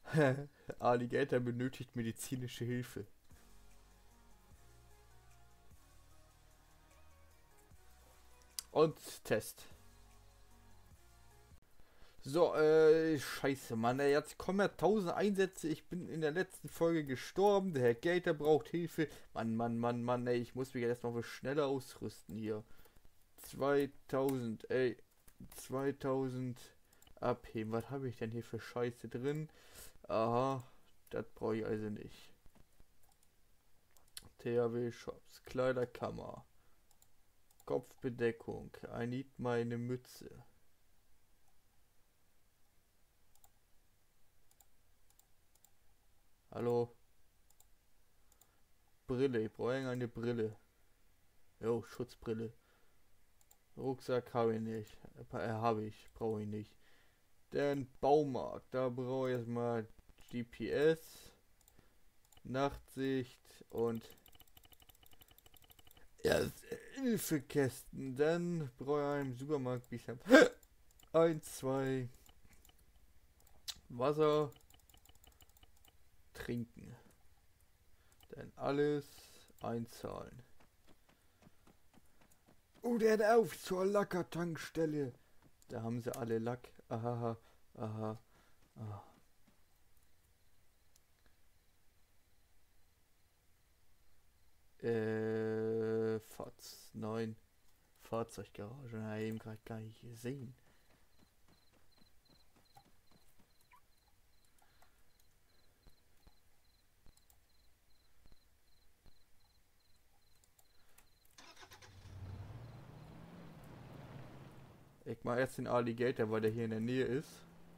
Alligator benötigt medizinische Hilfe. Und Test. So, scheiße, Mann, ey, jetzt kommen ja 1000 Einsätze. Ich bin in der letzten Folge gestorben. Der Herr Gator braucht Hilfe. Mann, Mann, Mann, Mann, ey, ich muss mich jetzt noch schneller ausrüsten hier. 2000, ey, 2000 abheben. Was habe ich denn hier für Scheiße drin? Aha, das brauche ich also nicht. THW Shops, Kleiderkammer, Kopfbedeckung, I need meine Mütze. Hallo? Brille, ich brauche eine Brille. Jo, Schutzbrille. Rucksack habe ich nicht. Brauche ich nicht. Den Baumarkt, da brauche ich erstmal GPS, Nachtsicht und Hilfekästen. Dann brauche ich einen Supermarkt bisschen. 1, 2 Wasser, trinken. Dann alles einzahlen. Dann auf zur Lackertankstelle. Da haben sie alle Lack. Aha, aha, aha. Nein. Fahrzeuggarage. Na, eben gerade gar nicht gesehen. Ich mach erst den Alligator, weil der hier in der Nähe ist.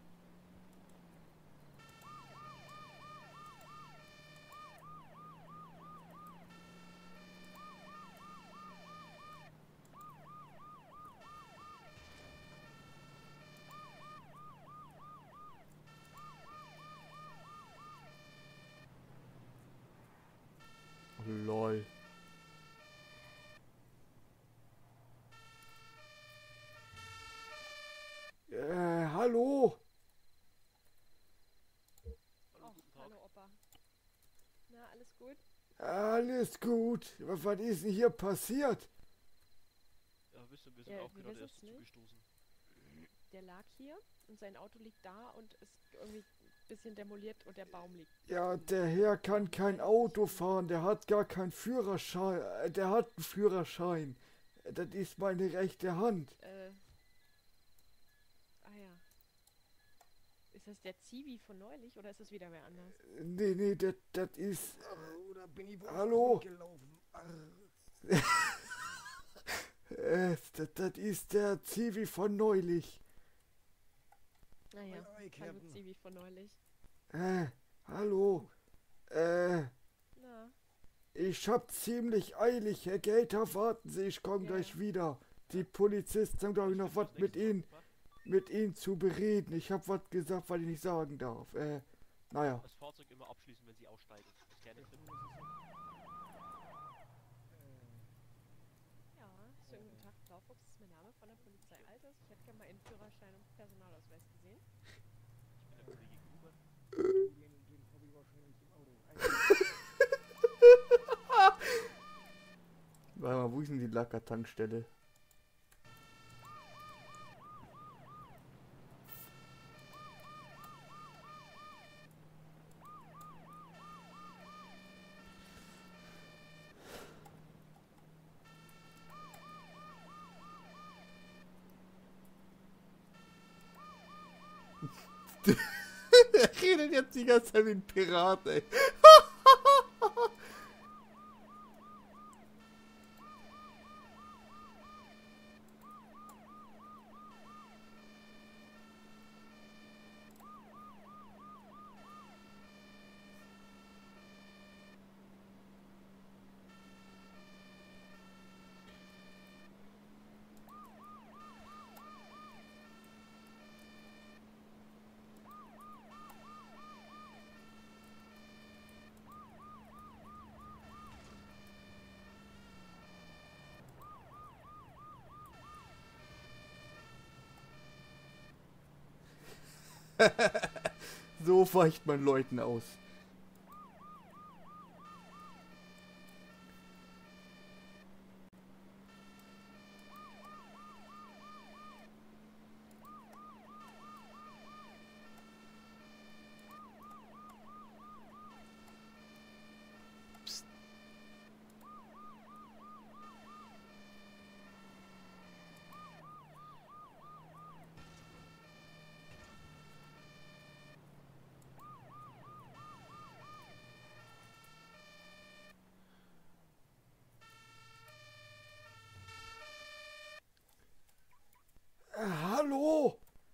Lol. Hallo? Oh, hallo Opa. Na, alles gut? Alles gut. Was ist denn hier passiert? Ja, wir sind Ja, auch wir gerade wissen's erst nicht. zugestoßen. Der lag hier und sein Auto liegt da und ist irgendwie ein bisschen demoliert und der Baum liegt. Ja, der Herr kann kein Auto fahren. Der hat gar keinen Führerschein. Der hat einen Führerschein. Das ist meine rechte Hand. Ah ja. Ist das der Zivi von neulich oder ist das wieder wer anders? Nee, das ist... Da bin ich wohl Hallo? gelaufen. Das ist der Zivi von neulich. Naja, Ei, ei, hallo Captain. Zivi von neulich. Hallo. Na, Ich hab ziemlich eilig, Herr Gator, warten Sie, ich komme Ja. gleich wieder. Die Polizisten haben, glaube ich, noch was mit Ihnen zu bereden. Ich hab was gesagt, was ich nicht sagen darf. Naja. Das Fahrzeug immer abschließen, wenn sie aussteigen. Das kleine Tipp. ja, schönen guten Tag, Blaufuchs ist mein Name von der Polizei Alters. Ich hätte gerne mal Ihren Führerschein und Personalausweis gesehen. Ich bin der Kollege Gruber. Den habe ich wahrscheinlich im Auto. Warte mal, wo ist denn die Lackertankstelle? Er redet jetzt die ganze Zeit wie ein Pirat, ey. So weicht man Leuten aus. Hallo?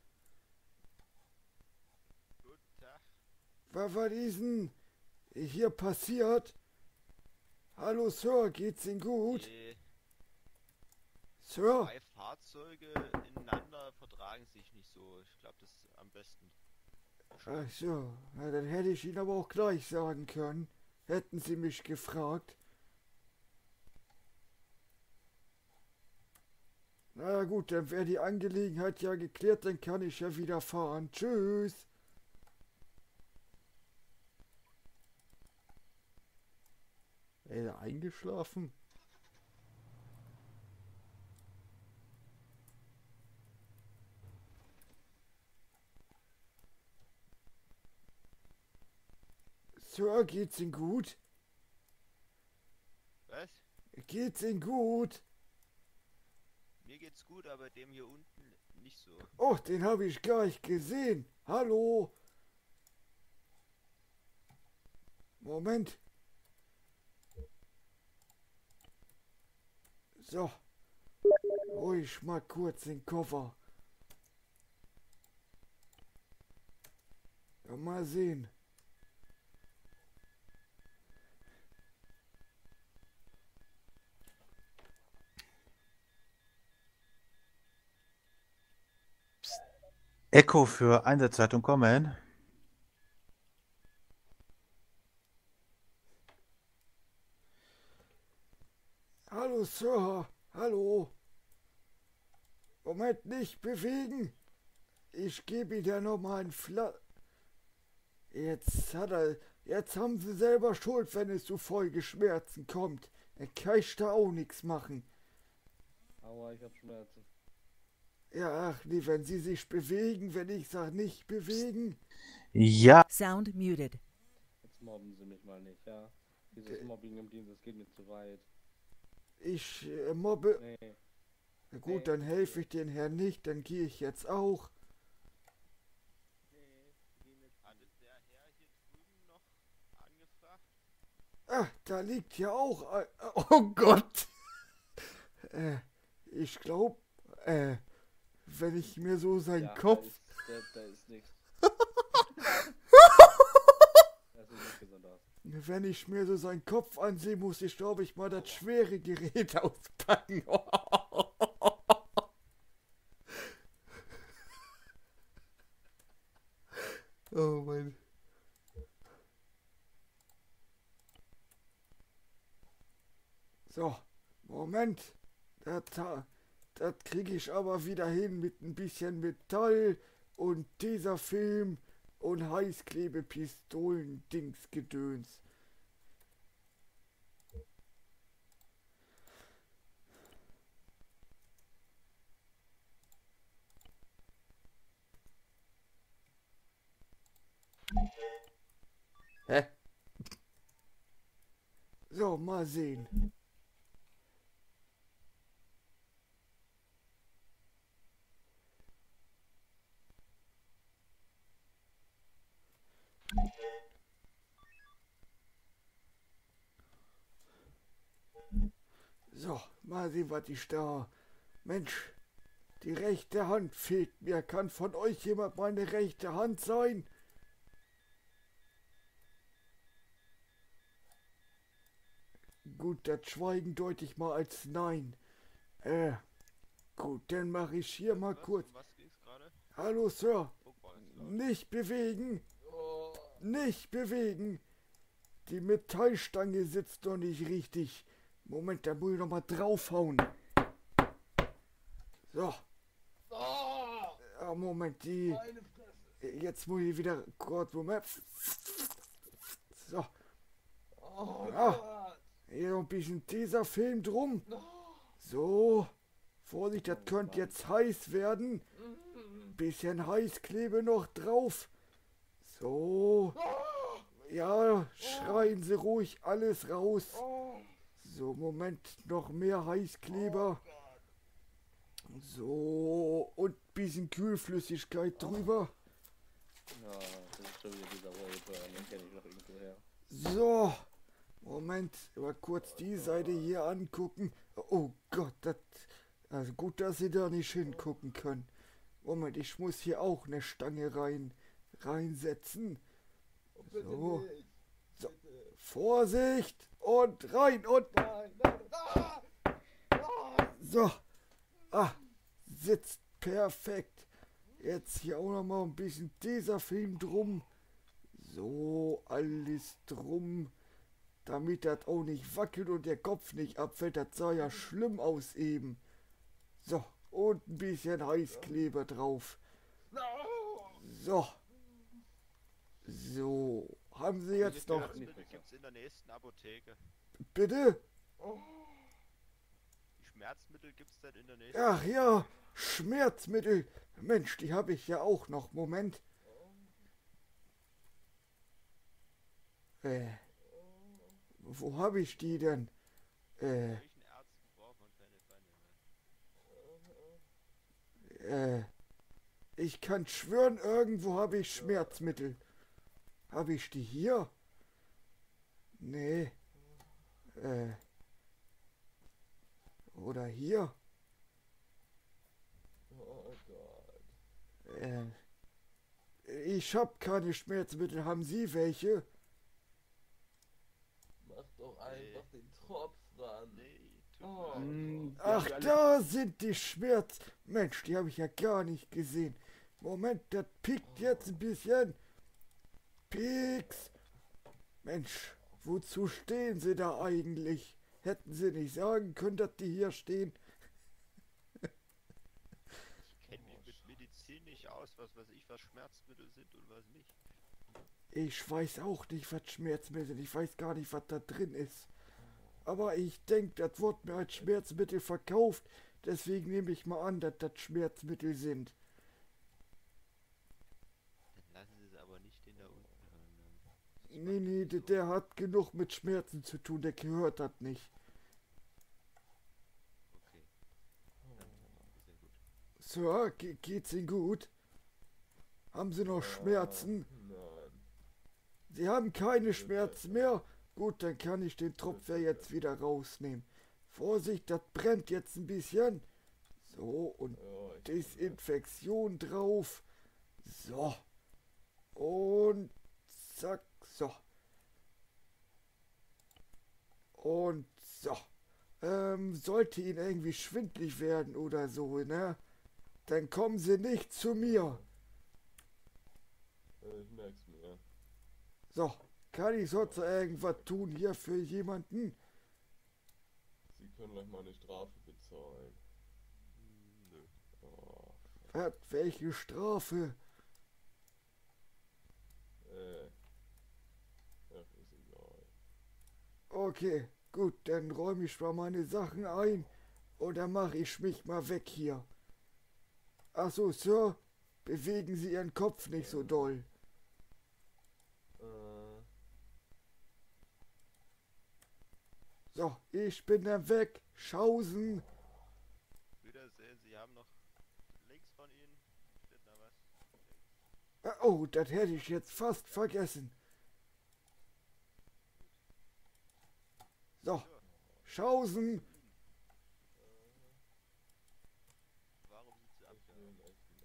Guten Tag. Was ist denn hier passiert? Hallo Sir, geht's Ihnen gut? Die Sir? zwei Fahrzeuge ineinander vertragen sich nicht so. Ich glaube, das ist am besten. Ach so, na, dann hätte ich Ihnen aber auch gleich sagen können. Hätten Sie mich gefragt. Na gut, dann wäre die Angelegenheit ja geklärt, dann kann ich ja wieder fahren. Tschüss. Ist er eingeschlafen? Sir, geht's Ihnen gut? Was? Geht's Ihnen gut? Mir geht's gut, aber dem hier unten nicht so. Oh, den habe ich gar nicht gesehen. Hallo? Moment. So. Ruhig mal kurz den Koffer. Ja, mal sehen. Echo für Einsatzzeitung kommen. Hallo, Sir. Hallo. Moment, nicht bewegen. Ich gebe Ihnen ja nochmal einen Jetzt haben Sie selber Schuld, wenn es zu Folgeschmerzen kommt. Er kann ich da auch nichts machen. Aua, ich hab Schmerzen. Ja, ach nee, wenn Sie sich bewegen, wenn ich sag nicht bewegen. Ja, Sound muted. Jetzt mobben sie mich mal nicht, ja? Dieses Mobbing im Dienst, das geht mir zu weit. Ich mobbe. Nee. Na gut, dann helfe ich den Herrn nicht, dann gehe ich jetzt auch. Hatte der Herr hier drüben noch angefragt? Ah, da liegt ja auch ein. Oh Gott! Ich glaube, wenn ich mir so seinen Kopf. Da ist nichts. Das sieht nicht gesund aus. Wenn ich mir so seinen Kopf ansehe, muss ich, glaube ich, mal das schwere Gerät auspacken. Oh mein. So, Moment. Das kriege ich aber wieder hin mit ein bisschen Metall und Tesafilm und Heißklebepistolen-Dingsgedöns. Hä? So, mal sehen. So, mal sehen, was ich da. Mensch, die rechte Hand fehlt mir. Kann von euch jemand meine rechte Hand sein? Gut, das Schweigen deute ich mal als Nein. Gut, dann mache ich hier mal kurz. Um was ging's gerade? Hallo, Sir. Guck mal, ist laut. Nicht bewegen. Nicht bewegen. Die Metallstange sitzt noch nicht richtig. Moment, da muss ich noch mal draufhauen. So. Ja, Moment, die. Jetzt muss ich wieder kurz, Moment. So. Ja. Hier noch ein bisschen Tesafilm drum. So. Vorsicht, das könnte jetzt heiß werden. Bisschen Heißklebe noch drauf. So. Ja, schreien Sie ruhig alles raus. So, Moment, noch mehr Heißkleber. So, und ein bisschen Kühlflüssigkeit drüber. Ja, das ist schon wieder dieser Rollburn, den kenne ich noch irgendwo her. So, Moment, mal kurz die Seite hier angucken. Oh Gott, also gut, dass Sie da nicht hingucken können. Moment, ich muss hier auch eine Stange reinsetzen. So, so, Vorsicht und rein und so, sitzt perfekt. Jetzt hier auch noch mal ein bisschen Tesafilm drum. So, alles drum, damit das auch nicht wackelt und der Kopf nicht abfällt. Das sah ja schlimm aus eben. So, und ein bisschen Heißkleber drauf. So. So, haben Sie jetzt noch... Schmerzmittel gibt's in der nächsten Apotheke. Bitte? Die Schmerzmittel gibt's dann in der nächsten Ach ja, Schmerzmittel. Mensch, die habe ich ja auch noch. Moment. Wo habe ich die denn? Welchen Ärzten braucht man keine Beine mehr? Ich kann schwören, irgendwo habe ich Schmerzmittel. Habe ich die hier? Nee. Oder hier? Ich habe keine Schmerzmittel. Haben Sie welche? Mach doch einfach den Tropf ran. Nee, tut mir leid. Ach, da sind die Schmerz... Mensch, die habe ich ja gar nicht gesehen. Moment, das piekt jetzt ein bisschen. Pieks. Mensch, wozu stehen Sie da eigentlich? Hätten Sie nicht sagen können, dass die hier stehen? Ich kenne mich mit Medizin nicht aus, was weiß ich, was Schmerzmittel sind und was nicht. Ich weiß auch nicht, was Schmerzmittel sind. Ich weiß gar nicht, was da drin ist. Aber ich denke, das wird mir als Schmerzmittel verkauft. Deswegen nehme ich mal an, dass das Schmerzmittel sind. Dann lassen Sie es aber nicht den da unten hören. Nee, der hat genug mit Schmerzen zu tun. Der hört das nicht. Okay. Dann ist ja gut. Sir, geht's Ihnen gut? Haben Sie noch Schmerzen? Nein. Sie haben keine Schmerzen mehr? Gut, dann kann ich den Tropf ja jetzt wieder rausnehmen. Vorsicht, das brennt jetzt ein bisschen. So, und Desinfektion drauf. So. Und zack, so. Und so. Sollte Ihnen irgendwie schwindlig werden oder so, ne? Dann kommen Sie nicht zu mir. Ich merk's mir. So, kann ich sonst irgendwas tun hier für jemanden? Sie können gleich meine Strafe bezahlen. Nö. Oh, Welche Strafe? ach, ist egal. Okay, gut, dann räume ich mal meine Sachen ein und dann mache ich mich mal weg hier. Ach so, Sir, bewegen Sie Ihren Kopf nicht so doll. So, ich bin dann weg. Schausen. Wiedersehen, Sie haben noch links von Ihnen steht da was. Oh, das hätte ich jetzt fast vergessen. So, Schausen. Warum sind Sie abgehauen?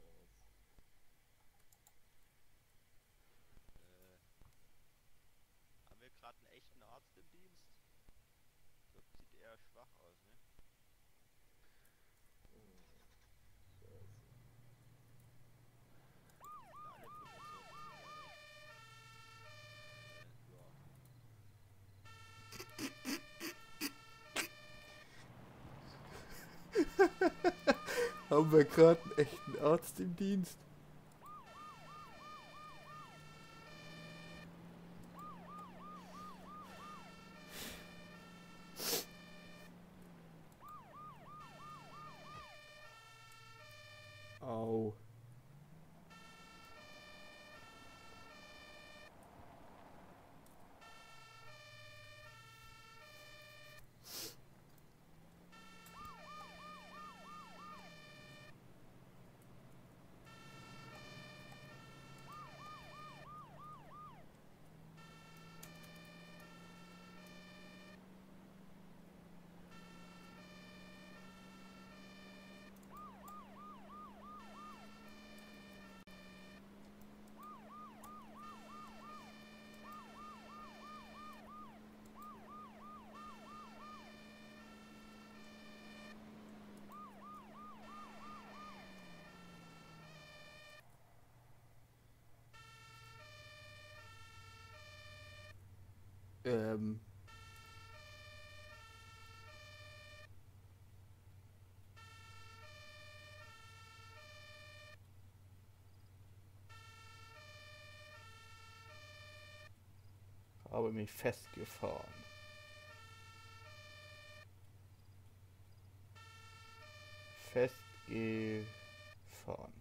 Haben wir gerade einen echten Arzt im Dienst? Das sieht eher schwach aus, ne? Alle Haben wir gerade einen echten Arzt im Dienst? Ähm. Habe mich festgefahren. Festgefahren.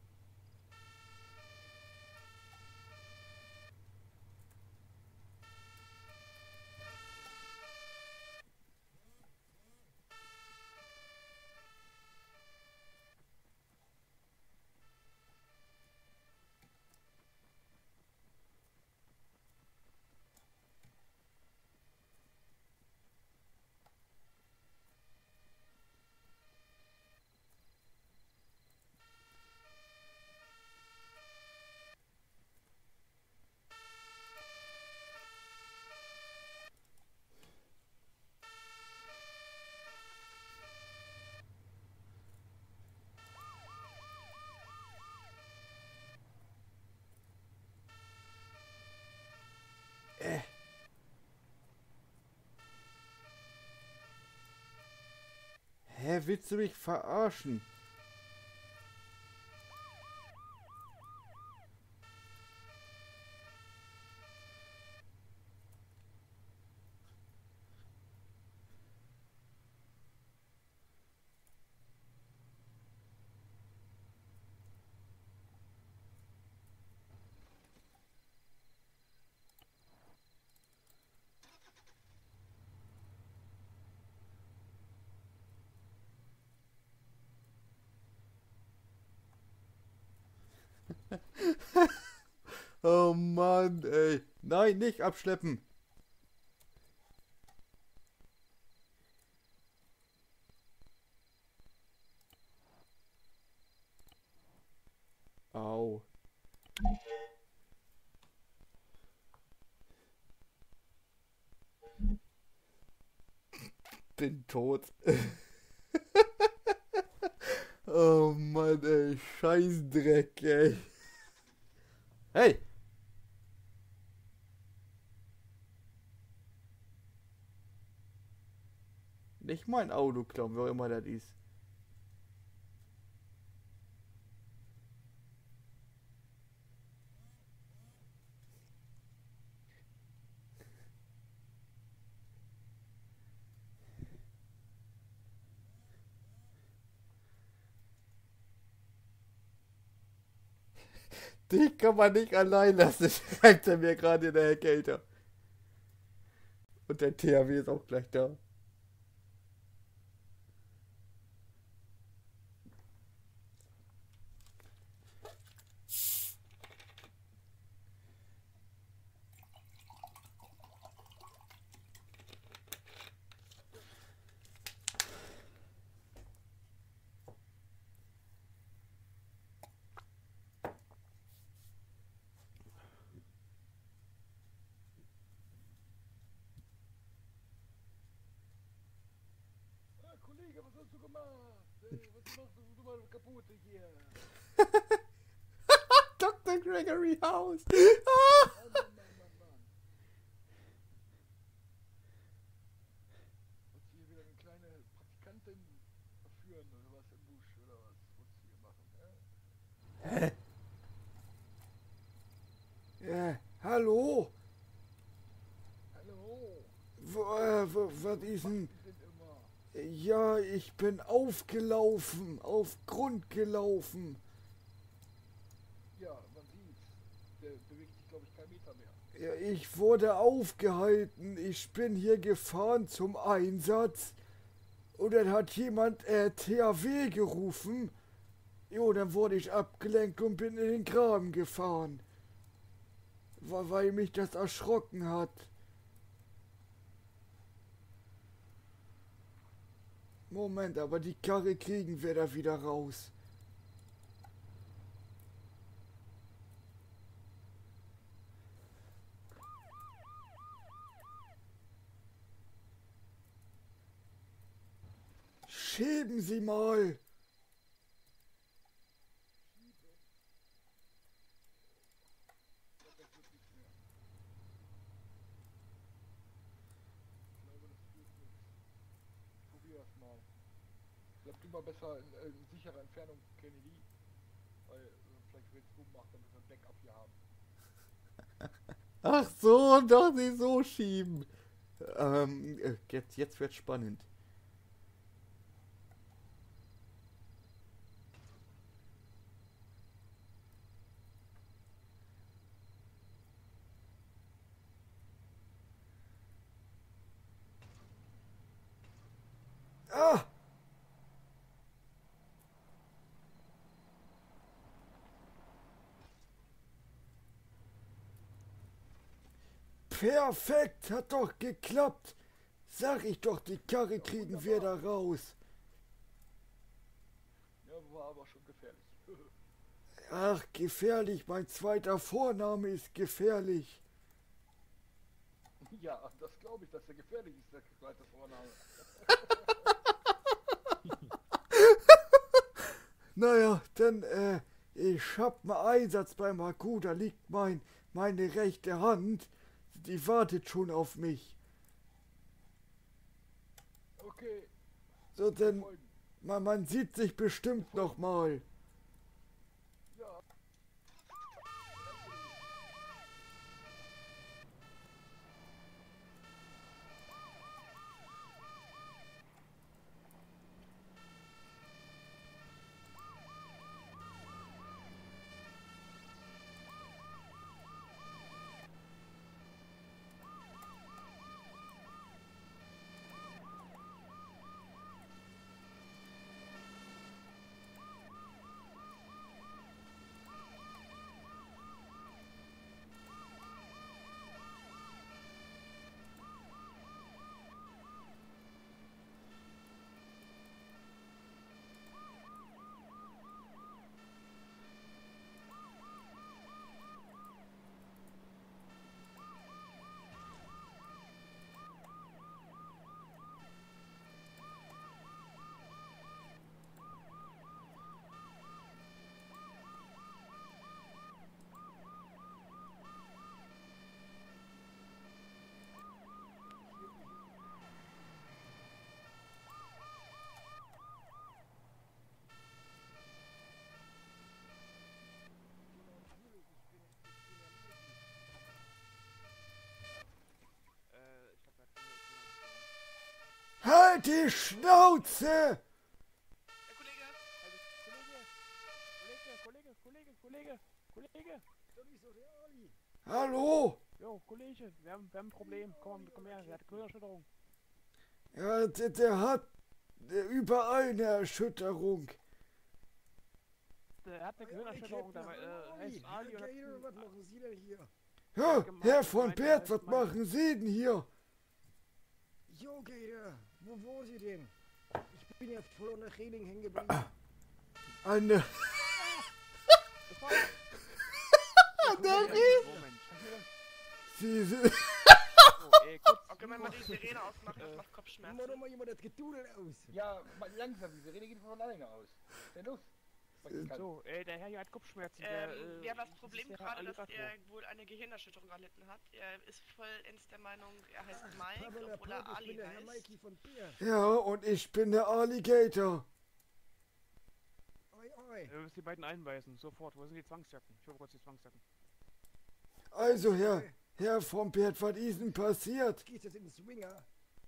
Hä, willst du mich verarschen? Oh Mann, ey. Nein, nicht abschleppen. Au. Bin tot. Oh Mann, ey. Scheißdreck, ey. Hey! Nicht mein Auto klauen, wer auch immer das ist. Dich kann man nicht allein lassen, schreibt er mir gerade in der Erkältung. Und der THW ist auch gleich da. Kollege, was hast du gemacht? Was machst du mal kaputt hier? Dr. Gregory House. Mann. Wolltest du hier wieder eine kleine Praktikantin verführen oder was im Busch oder was? Wolltest du hier machen, Ja, hallo? Hallo? Was ist denn? Die sind immer. Ja, ich bin aufgelaufen, auf Grund gelaufen. Ja, man sieht's. Der bewegt sich, glaube ich, keinen Meter mehr. Ja, ich wurde aufgehalten. Ich bin hier gefahren zum Einsatz. Und dann hat jemand THW gerufen. Jo, dann wurde ich abgelenkt und bin in den Graben gefahren. Weil mich das erschrocken hat. Moment, aber die Karre kriegen wir da wieder raus. Schieben Sie mal! immer besser in sicherer Entfernung Kennedy. Weil vielleicht wird es dumm machen, damit wir ein Backup hier haben. Ach so, doch nicht so schieben. Jetzt wird's spannend. Ah! Perfekt, hat doch geklappt. Sag ich doch, die Karre kriegen wir da raus. Ja, war aber schon gefährlich. Ach, gefährlich, mein zweiter Vorname ist gefährlich. Ja, das glaube ich, dass der gefährlich ist, der zweite Vorname. Naja, dann, ich hab einen Einsatz beim Haku, da liegt meine rechte Hand. Die wartet schon auf mich. Okay. So, dann, Folgen. man sieht sich bestimmt noch mal. Ja. Halt die Schnauze! Kollege! Hallo? Jo, Kollege, wir haben ein Problem. Komm her, er hat Gehirnerschütterung. Ja, der hat überall eine Erschütterung. Er hat eine Gehirnerschütterung, der heißt Ali und hat... Was machen Sie denn hier? Ja, Herr von Bert, was machen Sie denn hier? Jo, Gator, wo wohnen Sie denn? Ich bin ja voll unter Reling hängen geblieben. Eine... Sie sind... Okay, wenn wir die Sirene ausmachen, das macht Kopfschmerzen. Mach doch mal jemand das Gedudel aus. Ja, mal langsam, die Sirene geht von alleine aus. Was ist denn los? So, der Herr hier hat Kopfschmerzen. Wir haben das Problem ist gerade, der dass Alligator. er wohl eine Gehirnerschütterung erlitten hat. Er ist vollends der Meinung, er heißt Mike, obwohl er Ich Ali bin der Herr heißt. Mikey von Bär. Ja, und ich bin der Alligator. Oi, oi. Wir müssen die beiden einweisen, sofort. Wo sind die Zwangsjacken? Ich hole kurz die Zwangsjacken. Also, Herr von Bert, was ist denn passiert? Geht das in den Swinger?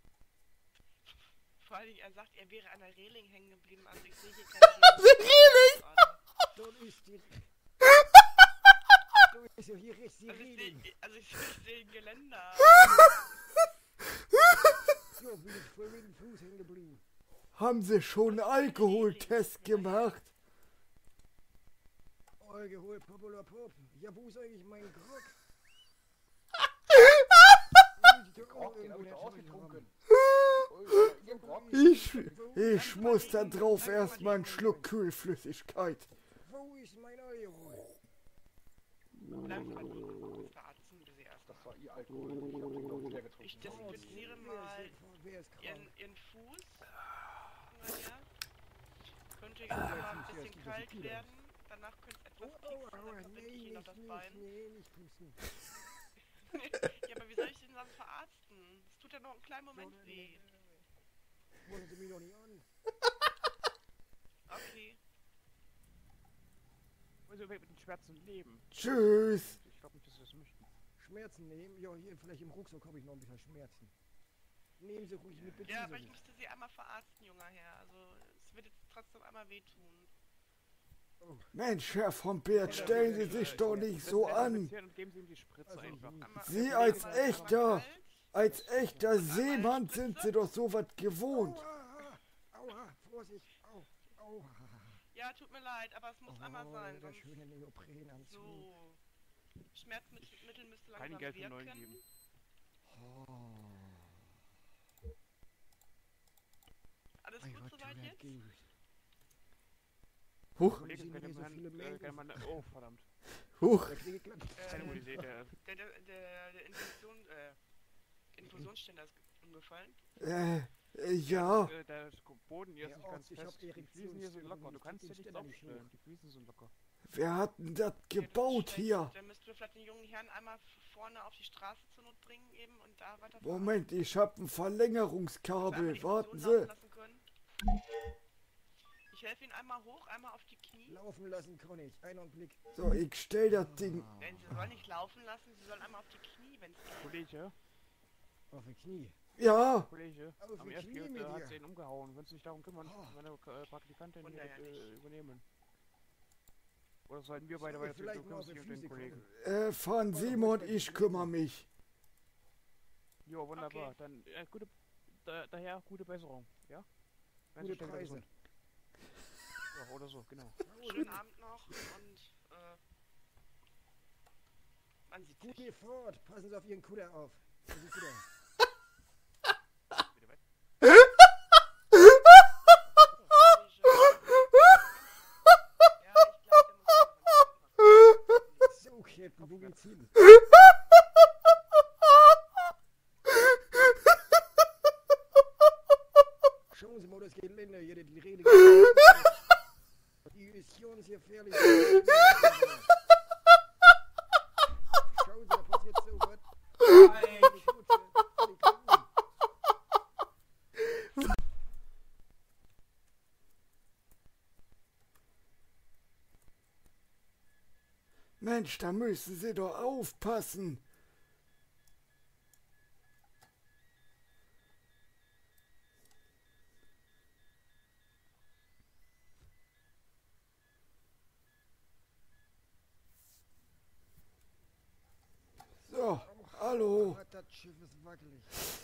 Vor allen Dingen, er sagt, er wäre an der Reling hängen geblieben. Also ich sehe hier keine Reling! Dort ist die... Du ist ja hier rechts die Reling. Ich sehe ein Geländer. Jo, bin ich voll mit dem Fuß hängen geblieben. Haben Sie schon einen Alkoholtest gemacht? Alkohol, Popular Pop. Ja, wo ist eigentlich mein Grog? Grog, den hab ich doch ausgetrunken. Ich muss da drauf erstmal einen Schluck Kühlflüssigkeit. Wo ist mein Alkohol? Verarzten wir sie erst. Das war ihr Alkohol. Ich hab den glaub ich leer getrunken. Ich desinfiziere mal Wer ist krank? ihren Fuß. Naja. Könnte jetzt mal ein bisschen kalt werden. Danach könnte es etwas tief sein, dann verbinde ich ihn auf das Bein. Nee, nicht pusten. Ja, aber wie soll ich den dann verarzten? Es tut ja noch einen kleinen Moment weh. Wollen Sie mich noch nicht an? können Sie mit den Schmerzen leben. Tschüss. Ich glaube nicht, dass Sie das möchten. Schmerzen nehmen? Ja, hier vielleicht im Rucksack habe ich noch ein bisschen Schmerzen. Nehmen Sie ruhig mit, bitte. Ja, aber ich müsste sie einmal verarzten, junger Herr. Also, es wird jetzt trotzdem einmal wehtun. Mensch, Herr von Bert, stellen Sie sich doch nicht so an. Und geben Sie ihm die Spritze Also, einfach. Sie als echter Seemann sind Sie doch sowas gewohnt. Aua, aua, Vorsicht, au, aua. Ja, tut mir leid, aber es muss einmal sein. Der Sonst schöne Neoprenanzug. so. Schmerzmittel müsste Kein langsam Geld für neuen wirken. geben. Alles Ei, gut was soweit tut jetzt? gut. Huch, Kollege, Sie kann mir der so Mann, viele Mails. kann man, oh, verdammt. huch. Der kriege glatt. Keine gute Idee, der Der Infusionsständer ist umgefallen. Ja. Der Boden hier ist nicht Herr ganz Arzt, ich hab fest. Die Fliesen hier sind locker, du kannst hier nichts aufstellen. Die Fliesen sind locker. Wer hat denn das gebaut hier? Dann müssten wir vielleicht den jungen Herrn einmal vorne auf die Straße zur Not bringen eben und da weiter Moment, ich hab ein Verlängerungskabel. Warten Sie. Ich helfe Ihnen einmal hoch, einmal auf die Knie. Laufen lassen kann ich. Einen Augenblick. So, ich stell das Ding. Denn Sie sollen nicht laufen lassen, Sie sollen einmal auf die Knie, wenn es geht. Kollege, Auf die Knie. Ja, Kollege, Auf am die ersten Knie Geld mit hat dir. sie ihn umgehauen. Wenn Sie sich darum kümmern, Oh. meine Praktikantin hier Wunderherrlich. übernehmen. Oder sollten wir beide Soll ich weiter zu vielleicht du mal auf kümmerst dich die um den Füße Kollegen. Fahren Simon, ich kümmere mich. Jo, wunderbar. Okay. Dann daher gute Besserung, ja? Wenn Gute Sie schnell wieder Preise. gesund. Ja, oder so, genau. Schönen Abend noch und man sieht sich. Gute Fahrt. Passen Sie auf Ihren Kutter auf. Das ist gut aus. Bitte weg. So, Captain, wo geht's hin? Schauen Sie mal das Gelände hier, die Rede geht. Die Mission ist hier fertig. Schauen Sie, da passiert so was. Die Kutsche, die Kutsche. Mensch, da müssen Sie doch aufpassen. So, hallo. Ah, das Schiff ist wackelig.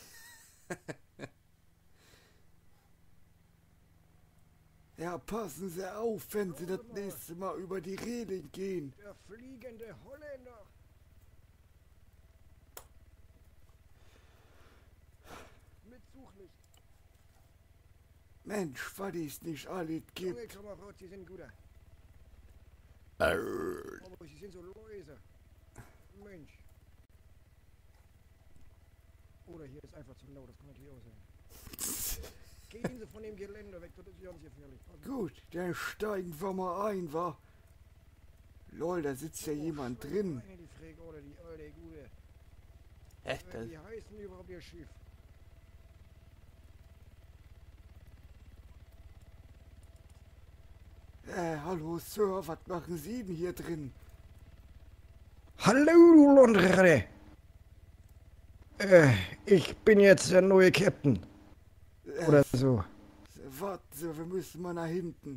Ja, passen Sie auf, wenn Sie das nächste Mal über die Reling gehen. Der fliegende Holländer. Mit Suchlicht. Mensch, was es nicht alles Junge gibt. Kamerad, Sie sind guter. Aber Sie sind so leise. Mensch. Oder hier ist einfach zu laut, das kann natürlich auch sein. Gehen Sie von dem Geländer weg, das ist ganz gefährlich. Gut, dann steigen wir mal ein, wa? Lol, da sitzt ja jemand drin. Die Fregatte, die alte Gute. Echt? Wie heißen überhaupt Ihr Schiff? Hallo Sir, was machen Sie denn hier drin? Hallo, du Londrede. Ich bin jetzt der neue Captain. Oder so. Warten Sie, wir müssen mal nach hinten.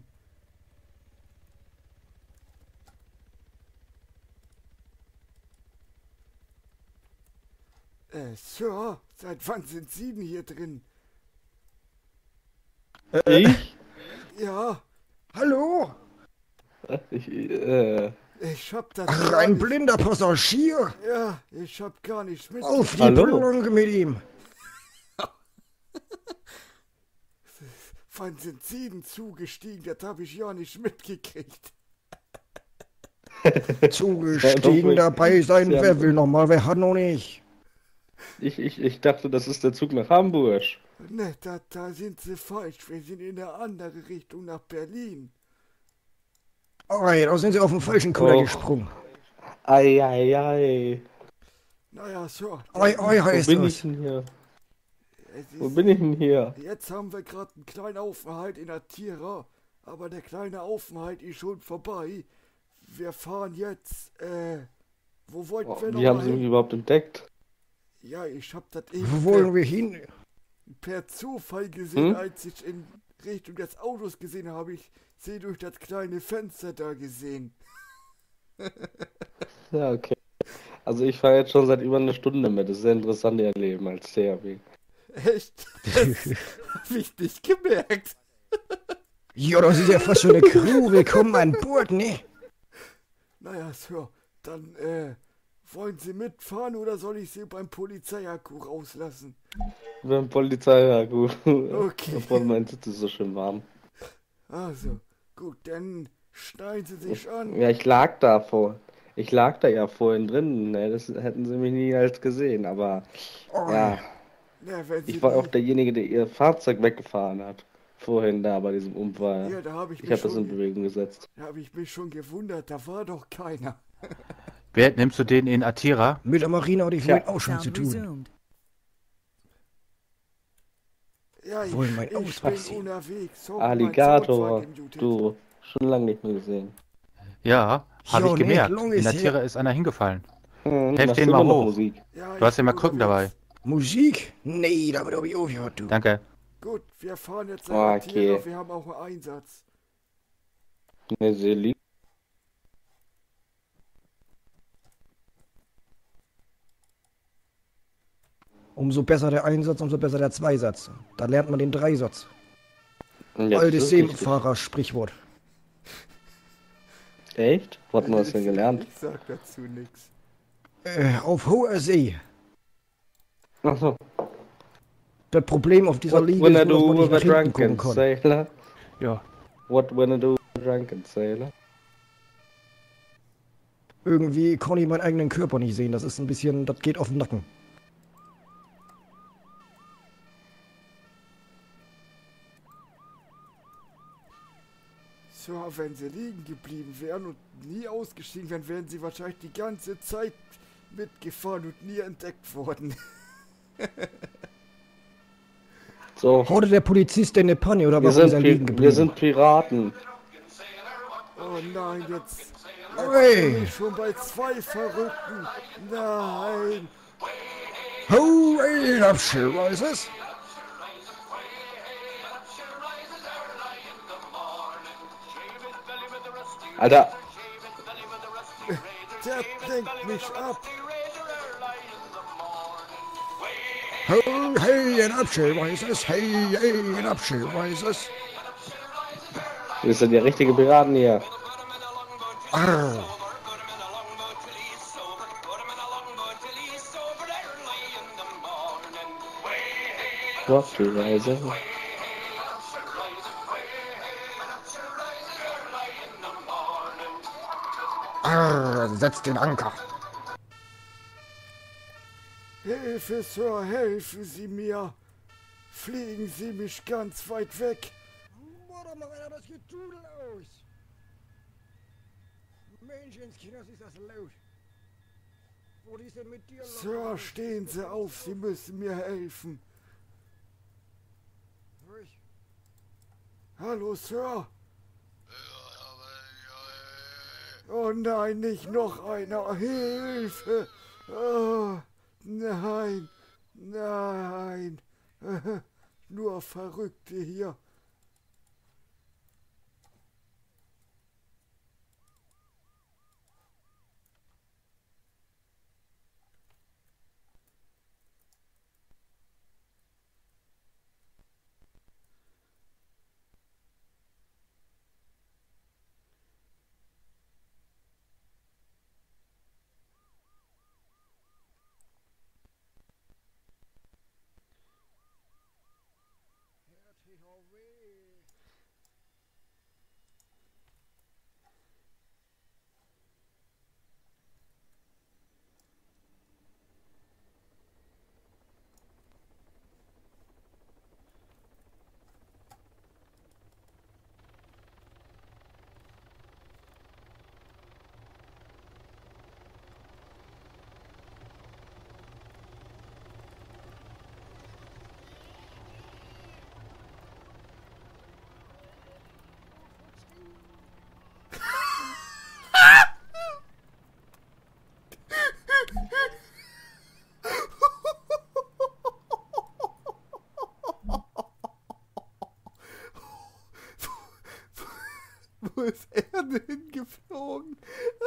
Sir, seit wann sind Sie denn hier drin? Ich? Ja, Hallo? ich hab das Ach, gar ein nicht- blinder Passagier. Ja, ich hab gar nicht mit. Auf die Hallo? Planke mit ihm. Wann sind Sie denn zugestiegen? Das habe ich ja nicht mitgekriegt. Zugestiegen dabei sein, Ja. wer will nochmal, wer hat noch nicht. Ich dachte, das ist der Zug nach Hamburg. Ne, da sind Sie falsch. Wir sind in der andere Richtung nach Berlin. Oh, da sind sie auf den falschen Kutter Och. gesprungen. Ei. Naja, Sir. Oi, oi, Wo heißt bin das. ich denn hier? Es Wo ist, bin ich denn hier? jetzt haben wir gerade einen kleinen Aufenthalt in der Tira, aber der kleine Aufenthalt ist schon vorbei. wir fahren jetzt, wo wollten wir noch Wie haben mal Sie mich hin? überhaupt entdeckt? Ja, ich hab das Wo eben wollen wir hin? per Zufall gesehen, Hm? als ich in Richtung des Autos gesehen habe. Ich sehe durch das kleine Fenster da gesehen. Ja, okay. Also ich fahre jetzt schon seit über einer Stunde mit. Das ist sehr interessant, Ihr Leben als THW. Echt? Das hab ich nicht gemerkt. Ja, das ist ja fast schon eine Crew. Willkommen an Bord, ne? Naja, Sir, dann, wollen Sie mitfahren oder soll ich Sie beim Polizeiakku rauslassen? Beim Polizei, ja gut. Okay. Obwohl mein Sitz ist so schön warm. Also, gut, dann schneiden Sie sich an. Ja, ich lag da ja vorhin drin. Ne? Das hätten Sie mich nie als gesehen. Aber Oh, ja, Ja, wenn Sie ich war auch die, derjenige, der Ihr Fahrzeug weggefahren hat. Vorhin da bei diesem Unfall. ja, da habe ich Ich mich habe das in schon, Bewegung gesetzt. da habe ich mich schon gewundert, da war doch keiner. Wer nimmst du den in Attira? mit der Marine hatte ich Ja. vorhin auch schon zu tun. Ja, ich, Wollen mein ich Ausweis bin sehen? unterwegs. Sorry, Alligator, mein Sohn war gemutet. du, schon lange nicht mehr gesehen. Ja, habe Jo, ich nee, gemerkt. lang In ist Attira ist einer hingefallen. Hm, Helft machst den immer mal noch hoch. Musik. Ja, Du hast ich ja mal bin Krücken dabei. unterwegs. Musik? Nee, damit habe ich aufgehört, du. Danke. Gut, wir fahren jetzt Oh, nach okay. Attira, wir haben auch einen Einsatz. Ne, sie liegt. Umso besser der Einsatz, umso besser der Zweisatz. Da lernt man den Dreisatz. Ja, das Altes ist richtig. Seefahrer-Sprichwort. Echt? Wo hat man das denn gelernt? Ich sag dazu nichts. Auf hoher See. Achso. Das Problem auf dieser What Liege when ist I nur, dass do man nicht with nach a hinten gucken drunken kann. sailor? Ja. What when I do with a drunken sailor? Irgendwie kann ich meinen eigenen Körper nicht sehen. Das ist ein bisschen, das geht auf den Nacken. So, wenn sie liegen geblieben wären und nie ausgestiegen wären, wären sie wahrscheinlich die ganze Zeit mitgefahren und nie entdeckt worden. So, Hatte der Polizist denn eine Panne oder wir warum ist sind, er liegen wir geblieben? sind Piraten. Oh nein, jetzt Ui. bin ich schon bei 2 Verrückten. Nein. Ho, ey, Abschild, was ist es? Alter, Der lenkt mich ab. Ho, hey, ein Abschild, was ist es? Hey, hey, ein Abschild, was ist es? wir sind ja richtige Piraten hier. Arr. Rock die Reise. Arr, setzt den Anker. Hilfe, Sir, helfen Sie mir. Fliegen Sie mich ganz weit weg. Mutter, mach einer das Gedudel aus. Menschenskinder, ist das laut. Wo ist denn mit dir los? Sir, stehen Sie auf, Sie müssen mir helfen. Ruhig. Hallo, Sir. Oh nein, nicht noch einer. Hilfe. Oh, nein, nein. Nur Verrückte hier. THW, ist er denn geflogen?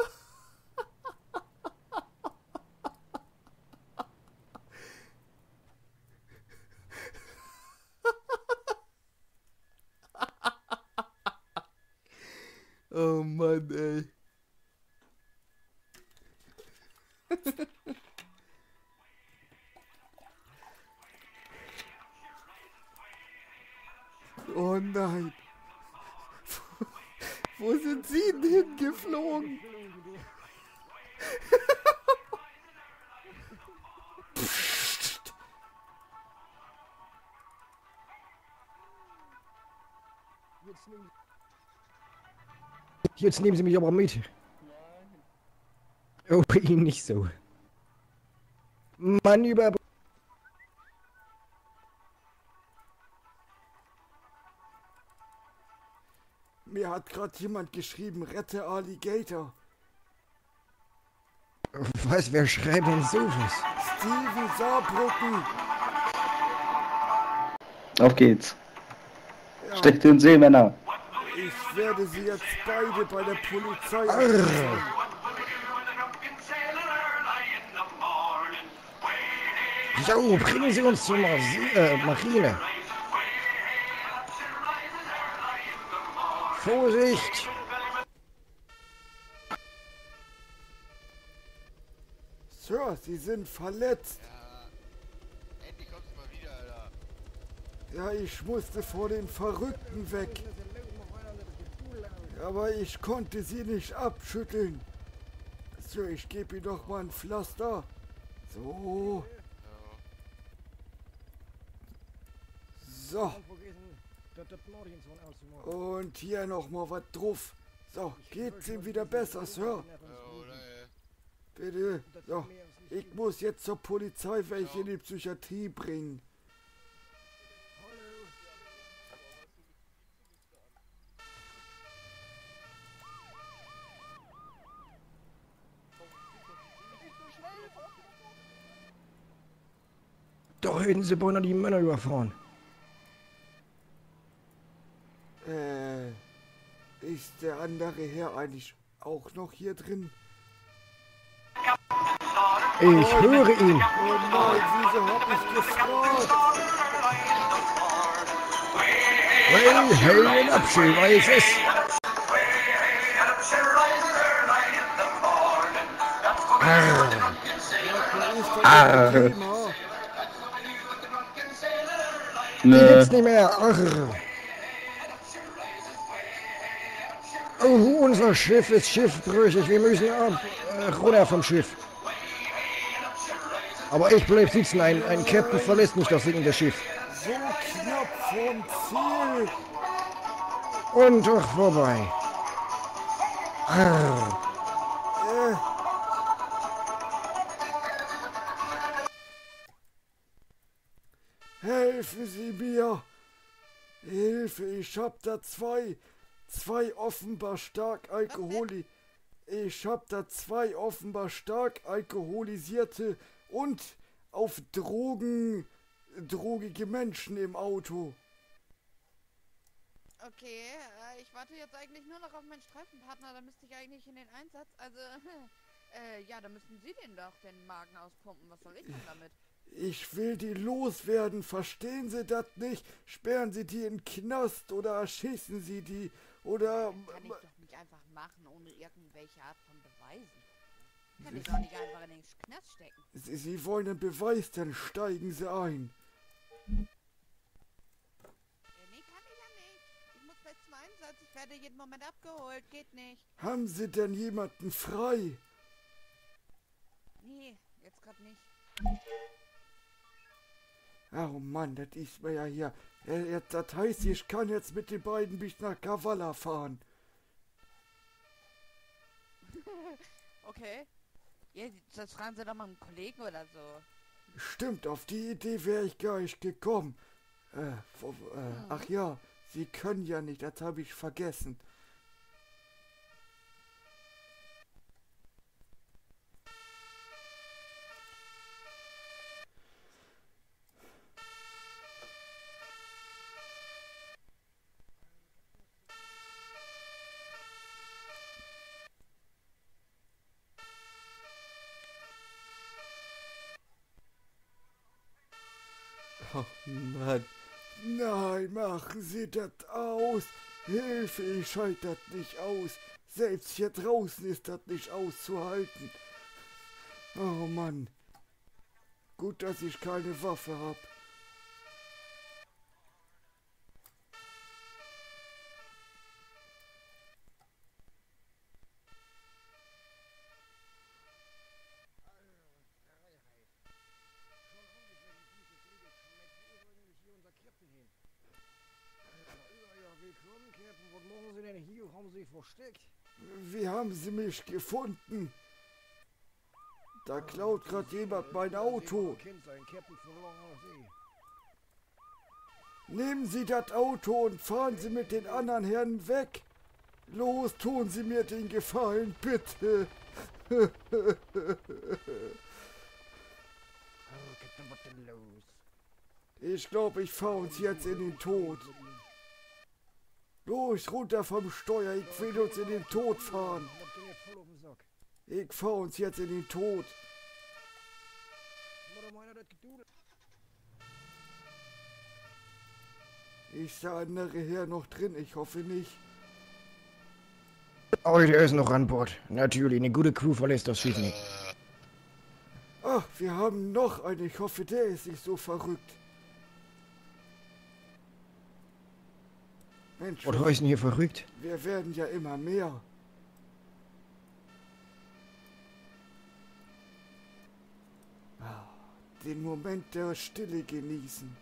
Oh Mann, ey. Oh nein. Wo sind Sie denn hingeflogen? Psst. Jetzt nehmen Sie mich aber mit. Oh, bei Ihnen nicht so. Mann über... Mir hat gerade jemand geschrieben, rette Alligator. Was, wer schreibt denn sowas? Steven Saarbrücken. Auf geht's. Ja, Steckt in See, Männer. ich werde Sie jetzt beide bei der Polizei Arr. anzeigen. So, bringen Sie uns zur Marine. Vorsicht! Sir, Sie sind verletzt. Ja, endlich kommst du mal wieder, Alter. Ja, ich musste vor den Verrückten weg. Aber ich konnte sie nicht abschütteln. Sir, ich gebe Ihnen doch mal ein Pflaster. So. So. Und hier noch mal was drauf. So, geht's ihm wieder besser, Sir? Bitte. So, ich muss jetzt zur Polizei welche in die Psychiatrie bringen. Doch hätten Sie beinahe die Männer überfahren. Ist der andere Herr eigentlich auch noch hier drin? Ich höre ihn. Oh nein, wieso hab ich gefragt? Hey, hey, ein Abschied, weiß es. Arr. Ist das Ah. ein Thema? Die Ne, gibt's nicht mehr. Arr. Oh, unser Schiff ist schiffbrüchig. Wir müssen runter vom Schiff. Aber ich bleib sitzen. Ein Captain verlässt nicht das sinkende Schiff. So knapp vom Ziel. Und doch vorbei. Arr. Helfen Sie mir! Hilfe, ich hab da zwei offenbar stark alkoholisierte und auf Drogen drogige Menschen im Auto. Okay, ich warte jetzt eigentlich nur noch auf meinen Streifenpartner, da müsste ich eigentlich in den Einsatz, also, ja, da müssten Sie den Magen auspumpen, was soll ich denn damit? Ich will die loswerden, verstehen Sie das nicht? Sperren Sie die in den Knast oder erschießen Sie die oder... Kann ich doch nicht einfach machen, ohne irgendwelche Art von Beweisen. Kann ich doch nicht einfach in den Knast stecken. Sie wollen einen Beweis, dann steigen Sie ein. Nee, kann ich ja nicht. Ich muss gleich zum Einsatz, ich werde jeden Moment abgeholt, geht nicht. Haben Sie denn jemanden frei? Nee, jetzt gerade nicht. Oh Mann, das ist mir ja hier. Das heißt, ich kann jetzt mit den beiden bis nach Kavala fahren. Okay. Ja, das fragen Sie doch mal einen Kollegen oder so. Stimmt, auf die Idee wäre ich gar nicht gekommen. Ach ja, Sie können ja nicht, das habe ich vergessen. Oh Mann. Nein, machen Sie das aus. Hilfe, ich halte das nicht aus. Selbst hier draußen ist das nicht auszuhalten. Oh Mann. Gut, dass ich keine Waffe hab. Willkommen, Captain. Was machen Sie denn hier? Haben Sie versteckt? Wie haben Sie mich gefunden? Da klaut gerade jemand mein Auto. Kind sein, Captain verloren aus See. Nehmen Sie das Auto und fahren Sie mit den anderen Herren weg. Los, tun Sie mir den Gefallen, bitte. Oh, Captain, was denn los? Ich glaube, ich fahre uns jetzt in den Tod. Los, runter vom Steuer, ich will uns in den Tod fahren. Das ging jetzt voll auf den Sack. Ich fahre uns jetzt in den Tod. Hat doch meiner das gedudelt? Ist der andere Herr noch drin? Ich hoffe nicht. Oh, der ist noch an Bord. Natürlich, eine gute Crew verlässt das Schiff nicht. Ach, wir haben noch einen. Ich hoffe, der ist nicht so verrückt. Mensch, Was heißt denn hier verrückt? wir werden ja immer mehr. Ah, den Moment der Stille genießen.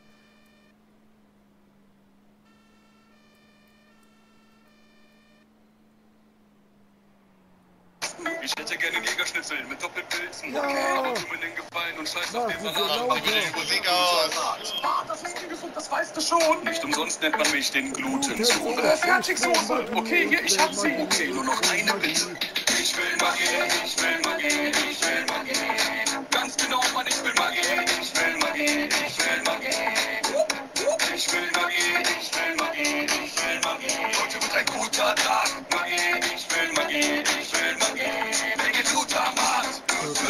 Ich hätte gerne Jägerschnitzel mit Doppelpilzen. Ja. Okay, tu mir den Gefallen und scheiß auf den Machen Sie Salat. lauter. Musik aus. Das ist ungesund, das weißt du schon. Nicht umsonst nennt man mich den Glutensohn. Fertigsoße. Okay, hier, ich hab sie. Okay, nur noch eine bitte. Ich will Magie, ich will Magie, ich will Magie. Ganz genau, Mann, ich will Magie. Ich will Magie, ich will Magie. Ich will Magie, ich will Magie, ich will Magie. Heute wird ein guter Tag. Magie, ich will Magie, ich will Magie. Welche Glutamat.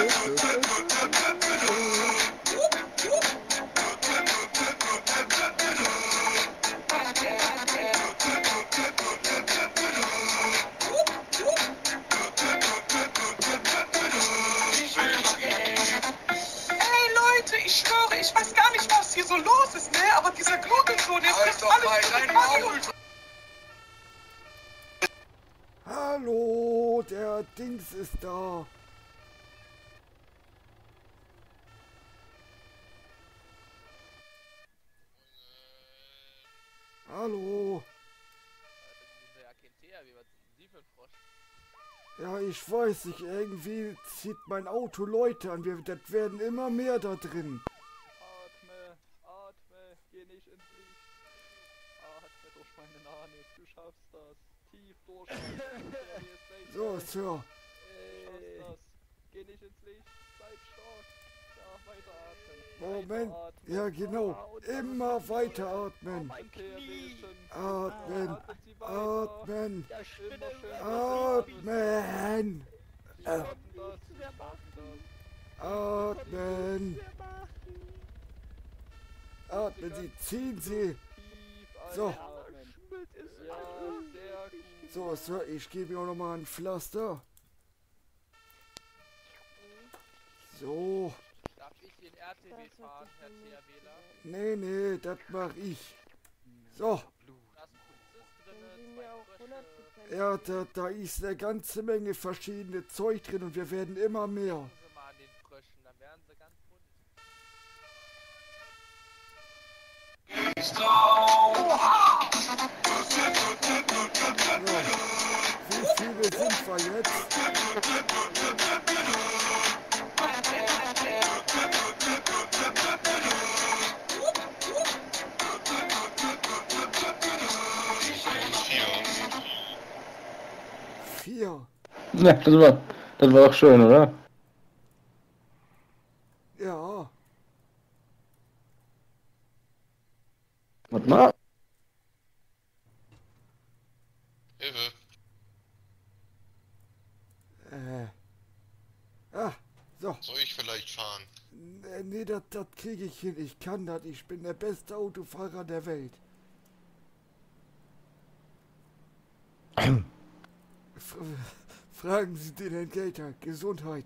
Hey Leute, ich schwöre, ich weiß gar nicht, was hier so los ist, ne? Aber dieser Glutensohn, der frisst alles. Hallo, der Dings ist da. Hallo. Ja, ich weiß nicht, irgendwie zieht mein Auto Leute an. Das werden immer mehr da drin. Atme, atme, geh nicht ins Licht. Atme durch meine Nase, du schaffst das. Tief durchatmen. So, Sir. Du schaffst das. Geh nicht ins Licht, bleib stark. Ja, weiter atmen. Moment. Weiter atmen. Ja, genau. Immer weiter atmen. Atmen. Atmen. Atmen. Atmen. Atmen Sie, ziehen Sie. So. So, Sir, ich gebe mir auch noch mal ein Pflaster. So. Darf ich den RTW fahren, Herr THWler? Nee, nee, das mach ich. So. Ja, da ist eine ganze Menge verschiedene Zeug drin und wir werden immer mehr. Gucken Sie mal an den Fröschen, dann werden sie ganz bunt. So. Wie viele sind wir jetzt? Vier. Ja, das war doch schön, oder? Ja. Warte mal. Hilfe. Ah, so. Soll ich vielleicht leicht fahren. Nee, das kriege ich hin. Ich kann das. Ich bin der beste Autofahrer der Welt. Fragen Sie den Herrn Gator. Gesundheit.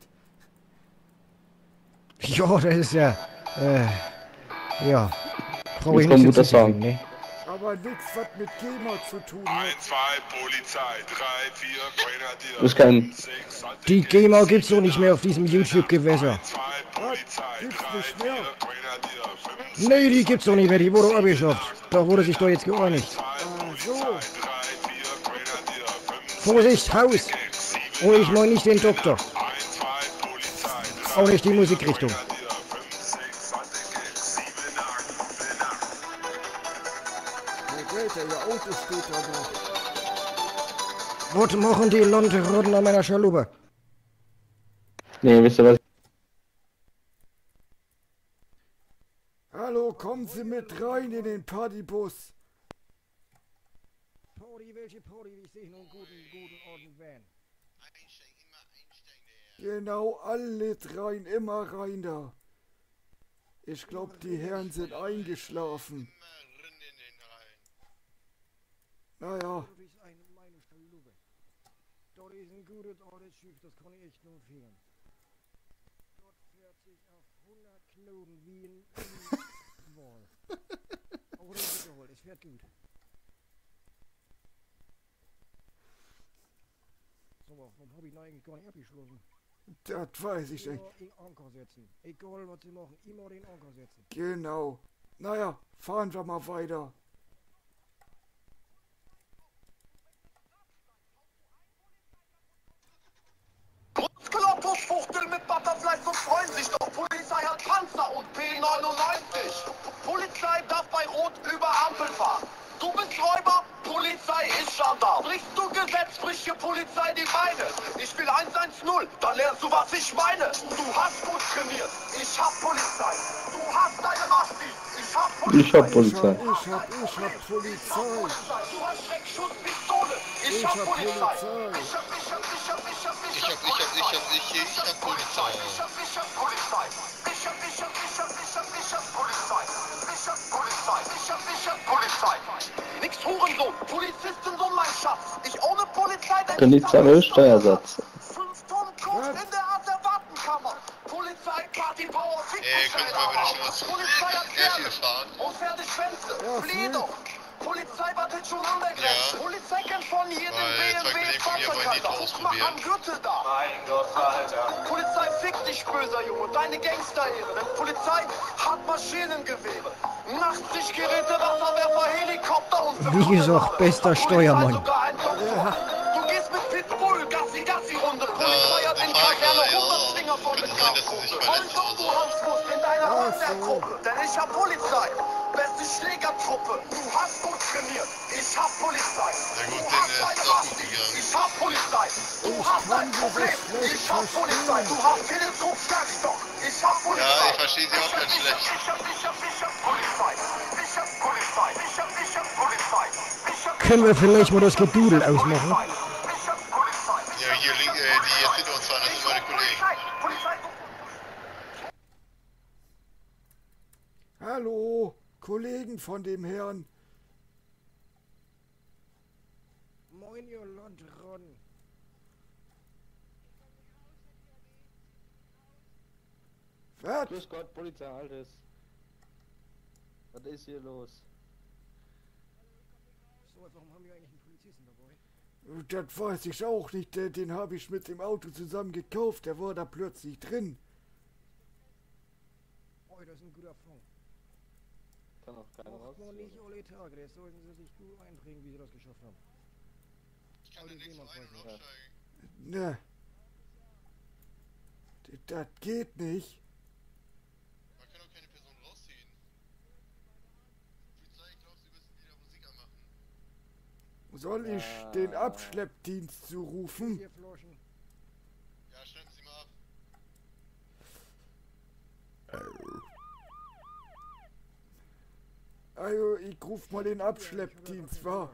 Ja, das ist ja, ja. Brauche ich Jetzt kommt nicht ein guter hinzufügen, Song. ne? Aber nichts, was mit GEMA zu tun hat. 1, 2, Polizei, 3, 4, Grenadier. Das ist kein... Die GEMA gibt's doch nicht mehr auf diesem YouTube-Gewässer. Gibt's nicht mehr? Nee, die gibt's doch nicht mehr, die wurde abgeschafft. Da wurde sich doch jetzt geeinigt. So. Vorsicht, Haus! Und ich meine nicht den Doktor. Auch nicht die Musikrichtung. Herr Gator, Ihr Auto steht da noch. Was machen die Landerotten an meiner Schaluppe? Nee, wisst ihr was? Hallo, kommen Sie mit rein in den Partybus. Party, welche Party? Ich sehe nur einen guten alten Van. Genau, alle rein, immer rein da. Ich glaube, die Herren sind eingeschlafen. Naja. Das ist meine Schaluppe. Das ist ein gutes altes Schiff, das kann ich echt nur empfehlen. Dort fährt sich auf 100 Knoten wie ein Wal. Aber das ist geholt, es fährt gut. So, warum habe ich da eigentlich gar nicht abgeschlossen? Das weiß ich nicht. Immer in Anker setzen. Egal was sie machen, immer den Anker setzen. Genau. Naja, fahren wir mal weiter. Muskelopusfuchtel mit Butterflies und freuen sich, doch Polizei hat Panzer und P99. Polizei darf bei Rot über Ampel fahren. Du bist Räuber, Polizei ist Gendarm. Brichst du Gesetz, bricht hier Polizei die Beine. Ich will 110, dann lernst du, was ich meine. Du hast gut trainiert, ich hab Polizei. Du hast deine Mafia, ich hab Polizei. Ich hab Polizei. Ich hab Polizei. Du hast Schreckschusspistole, ich hab Polizei. Ich hab Polizei. Nix Hurensohn, Polizisten so mein Schatz. Ich ohne Polizei, denn Polizei Steuersatz. 5 Tonnen Koks in der Asservatenkammer. Polizei, Partybauer, Fickbescheid. Polizei hat Pferde und Pferdeschwänze. Flieh doch. Polizei wartet schon an der Grenze. Polizei kennt von jedem BMW Fahrzeughalter. Guck mal am Gürtel da. Mein Gott, Alter. Polizei fickt dich, böser Junge. Deine Gangsterehre. Denn Polizei hat Maschinengewehre. Nachtsichtgeräte, Wasserwerfer, Helikopter und... Wie gesagt, bester Steuermann. Du gehst mit Pitbull, Gassi-Runde. Polizei hat in Kaserne 100 Finger von der Kampfgruppe. Und du Hansfuß in deiner Wandergruppe. Denn ich hab Polizei. Beste Schlägertruppe. Du hast gut trainiert. Ich hab Polizei. Du hast deine Mafia. Ich hab Polizei. Du hast dein Problem. Ich hab Polizei. Du hast Teleskop Schlagstock. Ich hab Polizei. Ja, ich verstehe sie auch ganz schlecht. Ich hab Polizei. Ich hab Polizei. Ich hab Polizei. Können wir vielleicht mal das Gedudel ausmachen? Ja, hier links, die jetzt hinter uns fahren, das sind meine Kollegen. Hallo, Kollegen von dem Herrn. Moin, ihr Landrotten. Was? Grüß Gott, Polizei Altes. Was ist hier los? So, warum haben wir eigentlich einen Polizisten dabei? Das weiß ich auch nicht. Den habe ich mit dem Auto zusammen gekauft. Der war da plötzlich drin. Oh, das ist ein guter Fond. Kann auch keiner raus. Noch nicht alle Tage, das sollten sie sich gut einbringen, wie sie das geschafft haben. Ich kann da nichts ein- und aussteigen. Ne. Das geht nicht. Man kann auch keine Person rausziehen. Polizei, glaubst du, müssen wieder Musik anmachen? Soll ich den Abschleppdienst zurufen? Hier Floschen. Ja, schleppen Sie mal ab. Also, ich ruf mal den Abschleppdienst, wa?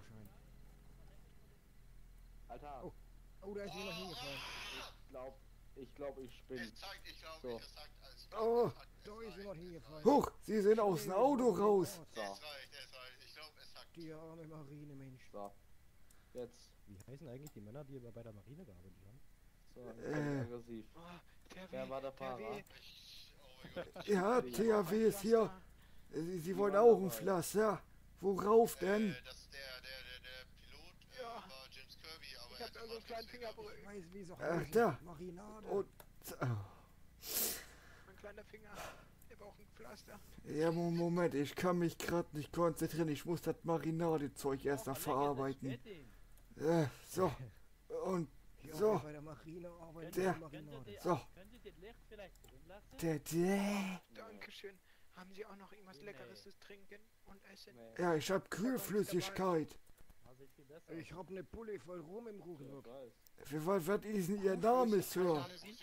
Alter. Oh, da ist jemand hingefallen. Ich glaub, ich spinne. Ich glaube, So. das sagt alles. Oh, da ist jemand hingefallen. Huch, Sie sind aus dem Auto raus. So, Die arme Marine, Mensch. so. Jetzt. Wie heißen eigentlich die Männer, die bei der Marine gearbeitet haben? So, aggressiv. Wer war der Fahrer? Ja, THW ist hier. Sie wollen auch ein Pflaster. Worauf denn? Ich hab da so einen kleinen Fingerbrüch. Ich weiß, wie so Ach, da. Marinade. Und, Mein kleiner Finger. Der braucht ein Pflaster. ja, Moment, ich kann mich gerade nicht konzentrieren. Ich muss das Marinadezeug erst noch verarbeiten. So. Und so. Bei der Marine arbeitet Der. Marinade. So. Der. Dankeschön. Haben Sie auch noch irgendwas Leckeres zu trinken und essen? Ja, ich hab Kühlflüssigkeit. Ich hab ne Pulle voll Rum im Rucksack. Was ist denn Ihr Name, Sir?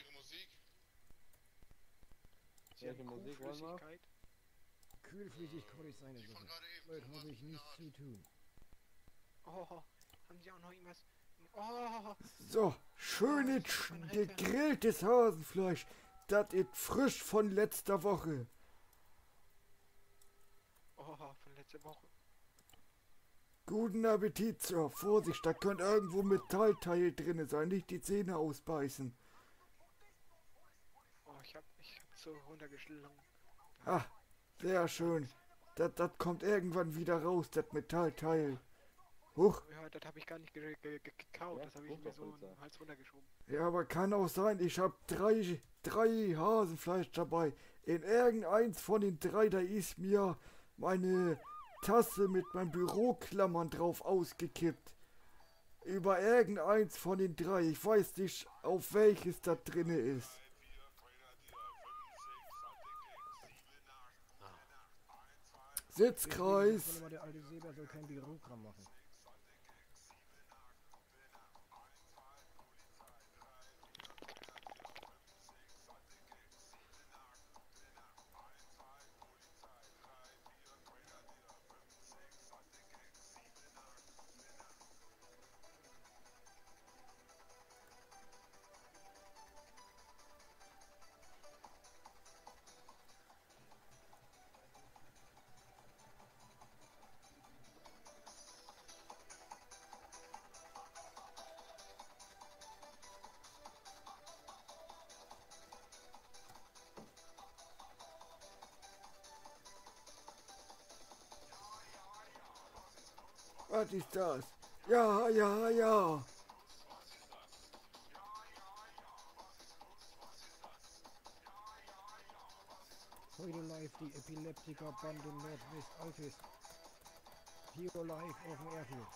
Welche Musik wollen wir? Kühlflüssigkeit ist seine Sache. Damit habe ich nichts zu tun. Oh, haben Sie auch noch irgendwas? Oh, So, schönes gegrilltes Hasenfleisch. Das ist frisch von letzter Woche. oh, von letzter Woche. Guten Appetit, Sir. Vorsicht, da könnte irgendwo Metallteil drin sein. Nicht die Zähne ausbeißen. Oh, ich hab so runtergeschlungen. Ah, sehr schön. Das kommt irgendwann wieder raus, das Metallteil. Huch. Ja, das habe ich gar nicht gekaut. Das habe ich mir so im Hals runtergeschoben. Ja, aber kann auch sein, ich habe drei Hasenfleisch dabei. In irgendeins von den drei, da ist mir meine Tasse mit meinen Büroklammern drauf ausgekippt. Über irgendeins von den drei. Ich weiß nicht, auf welches da drinne ist. Sitzkreis. Der alte Seber soll kein Bürogramm machen. Was ist das? Ja, ja, ja. Heute live die Epileptiker-Bande Nordwest-Altis. Hier live auf dem Airfield.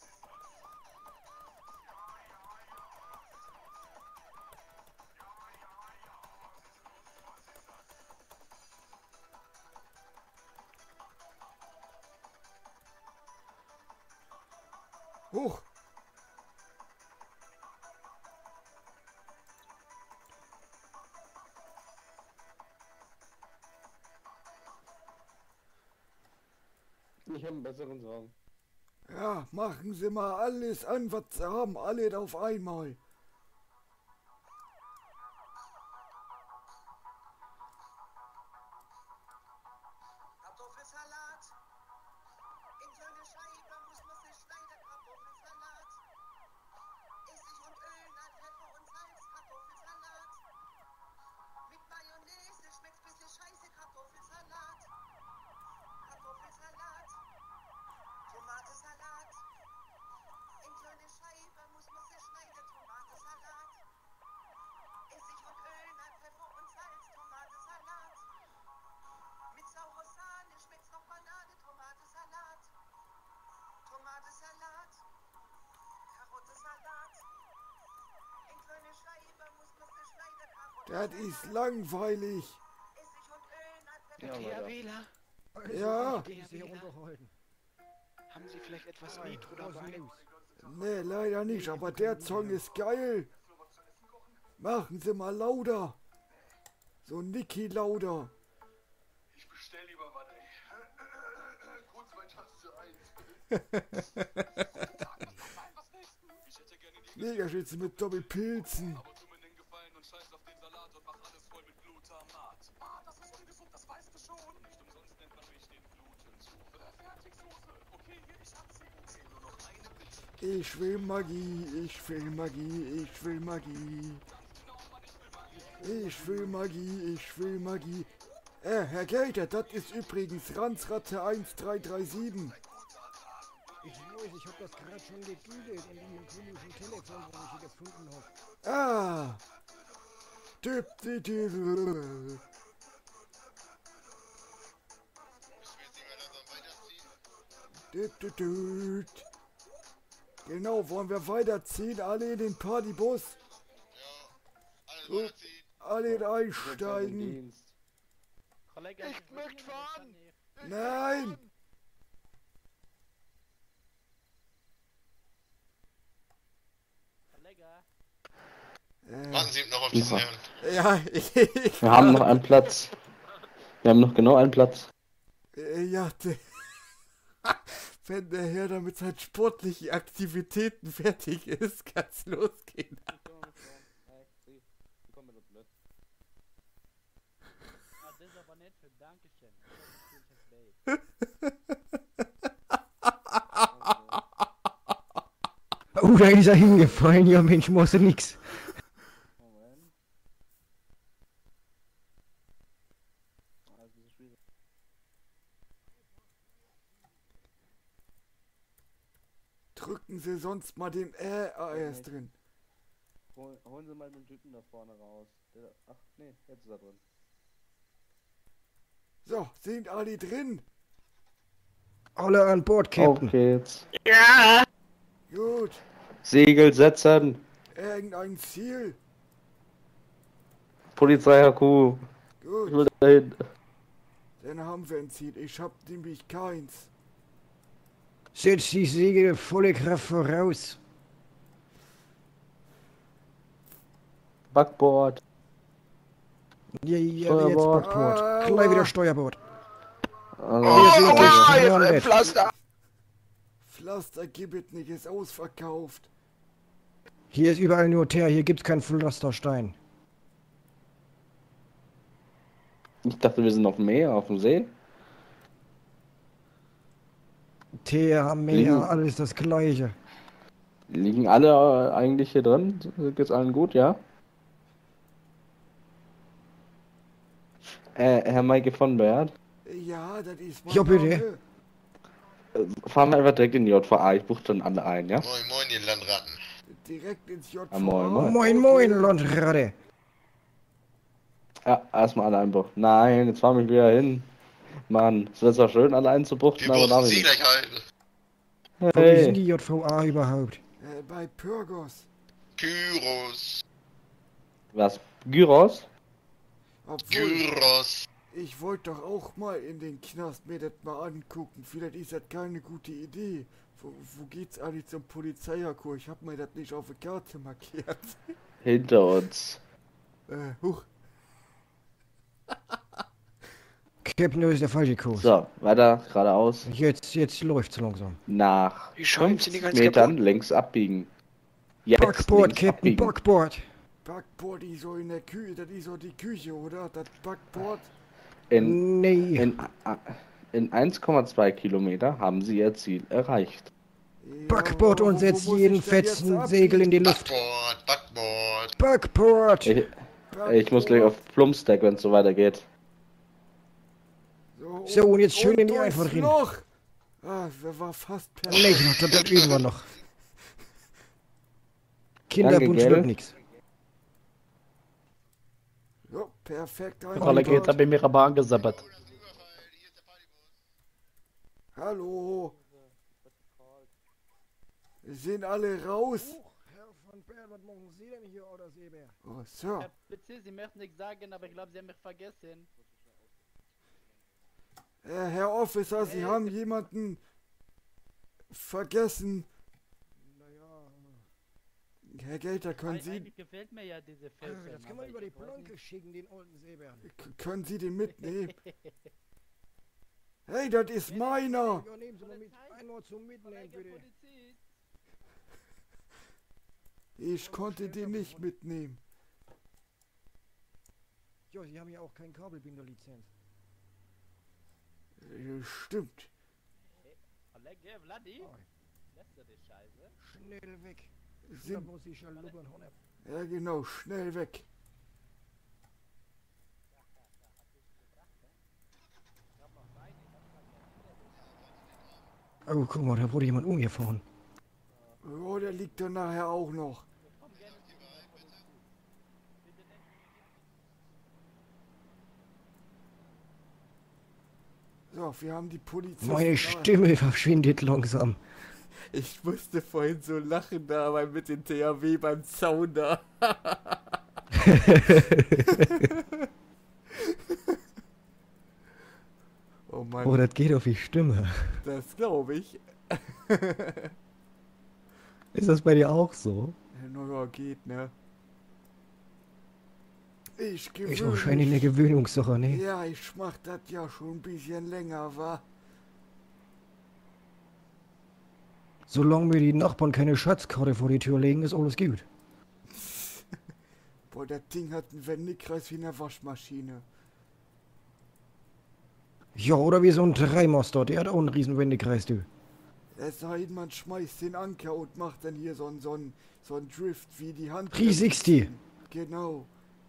Hoch! Ich habe einen besseren Song. Ja, machen Sie mal alles an, was Sie haben, alles auf einmal. Kartoffelsalat. In kleine Scheiben muss man sich schneiden. Kartoffelsalat. Essig und Öl, Pfeffer und Salz. Kartoffelsalat. Mit Mayonnaise schmeckt's bisschen scheiße. Kartoffelsalat. Kartoffelsalat. Tomatensalat. In kleine Scheiben muss man sich schneiden. Tomatensalat. Essig und Öl, Pfeffer und Salz. Tomatensalat. Mit saurer Sahne schmeckt's noch Banane, Tomatensalat. Tomatensalat. Karottensalat. In kleine Scheiben muss man sich schneiden. Das ist langweilig. Essig und Öl, Der THWler. Ja. Die ist sehr unterhalten. Haben Sie vielleicht etwas Nitro dabei? Nee, leider nicht, aber der Song ist geil. Machen Sie mal lauter. So Niki lauter. Ich bestell lieber was, ey. Gut, 2 Tasse 1. Negerschütze mit Doppelpilzen. Aber tu mir den Gefallen und scheiß auf den Salat und mach alles voll mit Glutamat. Ich will Magie, ich will Magie, ich will Magie. Ich will Magie, ich will Magie. Herr Gator, das ist übrigens Ranzratte 1337. Ich weiß, ich hab das gerade schon gegoogelt in diesem komischen Telefon, wo ich hier gefunden hab. Ah! Genau, wollen wir weiterziehen? Alle in den Partybus? Ja, alle einsteigen. Ich möchte fahren! Nein! Warten Sie noch auf diesen Herrn. Ja, wir haben noch einen Platz. Wir haben noch genau einen Platz. Ja, wenn der Herr da mit seinen sportlichen Aktivitäten fertig ist, kann's losgehen. Das ist aber nett für Dankeschön. Oh, da ist er hingefallen. Ja, Mensch, machst du nix. Drücken Sie sonst mal den er ist drin. Holen Sie mal den Typen da vorne raus. Ach, nee, jetzt ist er drin. So, sind alle drin? Alle an Bord, Captain. Auf geht's. Ja! Gut. Segel setzen. Irgendein Ziel? Polizei HQ. Gut. Ich will dahin. Dann haben wir ein Ziel. Ich hab nämlich keins. Setz die Segel volle Kraft voraus. Backbord. Ja, jetzt Steuerbord. Backbord. Gleich wieder Steuerbord. Pflaster. Pflaster gibt es nicht, ist ausverkauft. Hier ist überall nur Teer, hier gibt's keinen Pflasterstein. Ich dachte, wir sind auf dem Meer, auf dem See. Teer, Meer, alles das gleiche. Liegen alle eigentlich hier drin? Geht's allen gut, ja? Herr Maike von Bert. Ja, das ist mein Ja, bitte. Fahren wir einfach direkt in die JVA, ich buche dann alle ein, ja? Moin, moin, ihr Landratten. Direkt ins JVA. Ja, moin, Moin, moin, Landratte. Ja, erstmal alle einbuchen. Nein, jetzt fahren wir wieder hin. Mann, es wird zwar schön, alle einzubuchten, aber darf ich nicht. Wo ist denn die JVA überhaupt? Bei Pyrgos. Gyros. Was? Gyros? Gyros. Ich wollte doch auch mal in den Knast mir das mal angucken. Vielleicht ist das keine gute Idee. Wo geht's eigentlich zum Polizeiakku? Ich hab mir das nicht auf der Karte markiert. Hinter uns. Huch. Captain, das ist der falsche Kurs. So, weiter, geradeaus. Jetzt läuft's langsam. Nach Die Scheiben 50 sind die ganz Metern kaputt. links abbiegen. Jetzt Backboard, links Captain, abbiegen. Backboard. Backboard, die so in der Küche, das ist so die Küche, oder? Das Backboard. Nee. In 1,2 Kilometer haben sie ihr Ziel erreicht. Backboard und setzt jeden fetzen Segel in die Luft. Backboard. Backboard. Ich muss gleich auf Plumpstack, wenn es so weitergeht. So, und jetzt schön in die Einfahrt rein. Noch. Ah, wer war fast perfekt. Nee, das üben wir noch. Kinderbund Danke, wird gell? nix. So, perfekt. Alle geht, hab ich mir aber angesabbert. Hallo. Sind alle raus? Herr von Bär, was machen Sie denn hier, oder Seebär? Oh, Sir. Herr Bitte, Sie möchten nichts sagen, aber ich glaube, Sie haben mich vergessen. Herr Officer, Sie haben jemanden vergessen. Naja. Herr Gator, können Sie... Eigentlich gefällt mir ja diese Filme. Das kann man über die Planke schicken, den alten Seebären. Können Sie den mitnehmen? Hey, das ist meiner! Ja, nehmen Sie mal mit. Einmal zum Mitnehmen, bitte. Ich konnte den nicht mitnehmen. Ja, Sie haben ja auch keinen Kabelbinder-Lizenz. Stimmt. Lässt du die Scheiße? Schnell weg. Da Sind, muss ich schon lubbern, Honne. ja genau, schnell weg. Oh, guck mal, da wurde jemand umgefahren. Oh, der liegt dann nachher auch noch. So, wir haben die Polizei. Meine Stimme verschwindet langsam. Ich musste vorhin so lachen da mit dem THW beim Zaun da. Oh Mann. Oh, das geht auf die Stimme. Das glaube ich. Ist das bei dir auch so? Naja, geht, ne? Ich gewöhne Ist wahrscheinlich eine Gewöhnungssache, ne? Ja, ich mach das ja schon ein bisschen länger, wa? Solange mir die Nachbarn keine Schatzkarte vor die Tür legen, ist alles gut. Boah, das Ding hat einen Wendekreis wie eine Waschmaschine. Ja, oder wie so ein Dreimaster, der hat auch einen riesen Wendekreis, du. Es sei denn, man schmeißt den Anker und macht dann hier so ein Drift wie die Hand. 360. Genau.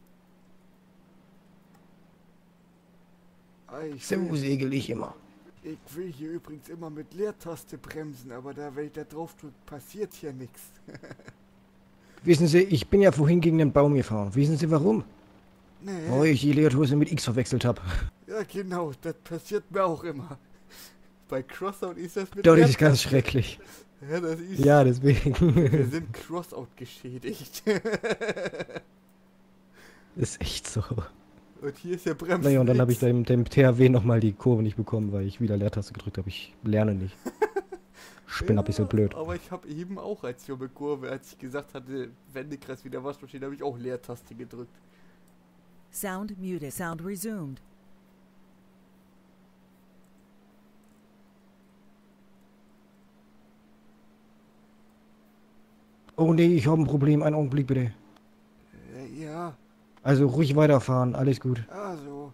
So segel ich immer. Ich will hier übrigens immer mit Leertaste bremsen, aber da, wenn ich da drauf drücke, passiert hier nichts. Wissen Sie, ich bin ja vorhin gegen den Baum gefahren. Wissen Sie warum? Nee. Weil ich die Leertaste mit X verwechselt habe. Ja, genau, das passiert mir auch immer. Bei Crossout ist das mit Das ist ganz schrecklich. Ja, das ist... Ja, deswegen. Wir sind Crossout geschädigt. Ist echt so. Und hier ist der Bremsen. Naja, und dann habe ich dem THW nochmal die Kurve nicht bekommen, weil ich wieder Leertaste gedrückt habe. Ich lerne nicht. Ich bin ein bisschen blöd. Aber ich habe eben auch als junge Kurve, als ich gesagt hatte, Wendekreis wieder Waschmaschine, habe ich auch Leertaste gedrückt. Sound muted. Sound resumed. Oh nee, ich habe ein Problem. Einen Augenblick bitte. Ja. Also ruhig weiterfahren. Alles gut. Also.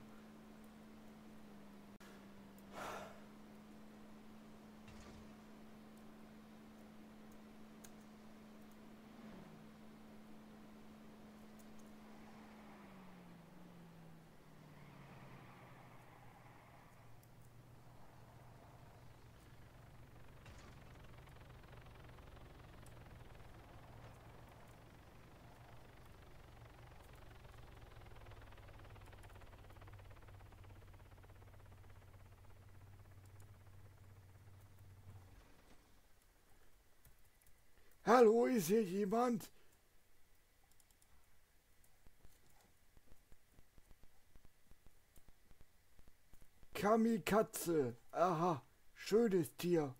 Hallo, ist hier jemand? Kamikaze. Aha, schönes Tier.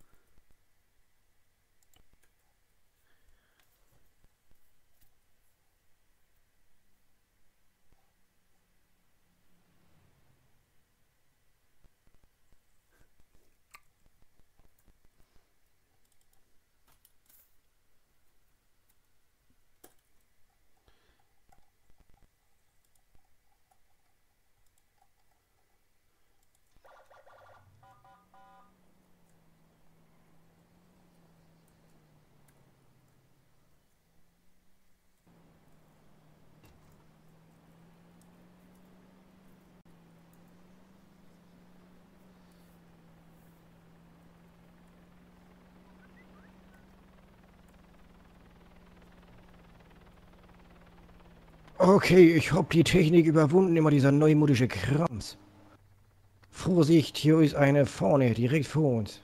Okay, ich hab die Technik überwunden, immer dieser neumodische Krams. Vorsicht, hier ist eine vorne, direkt vor uns.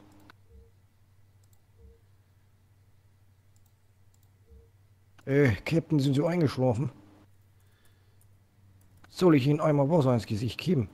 Captain, sind Sie eingeschlafen? Soll ich Ihnen einmal Wasser ins Gesicht geben?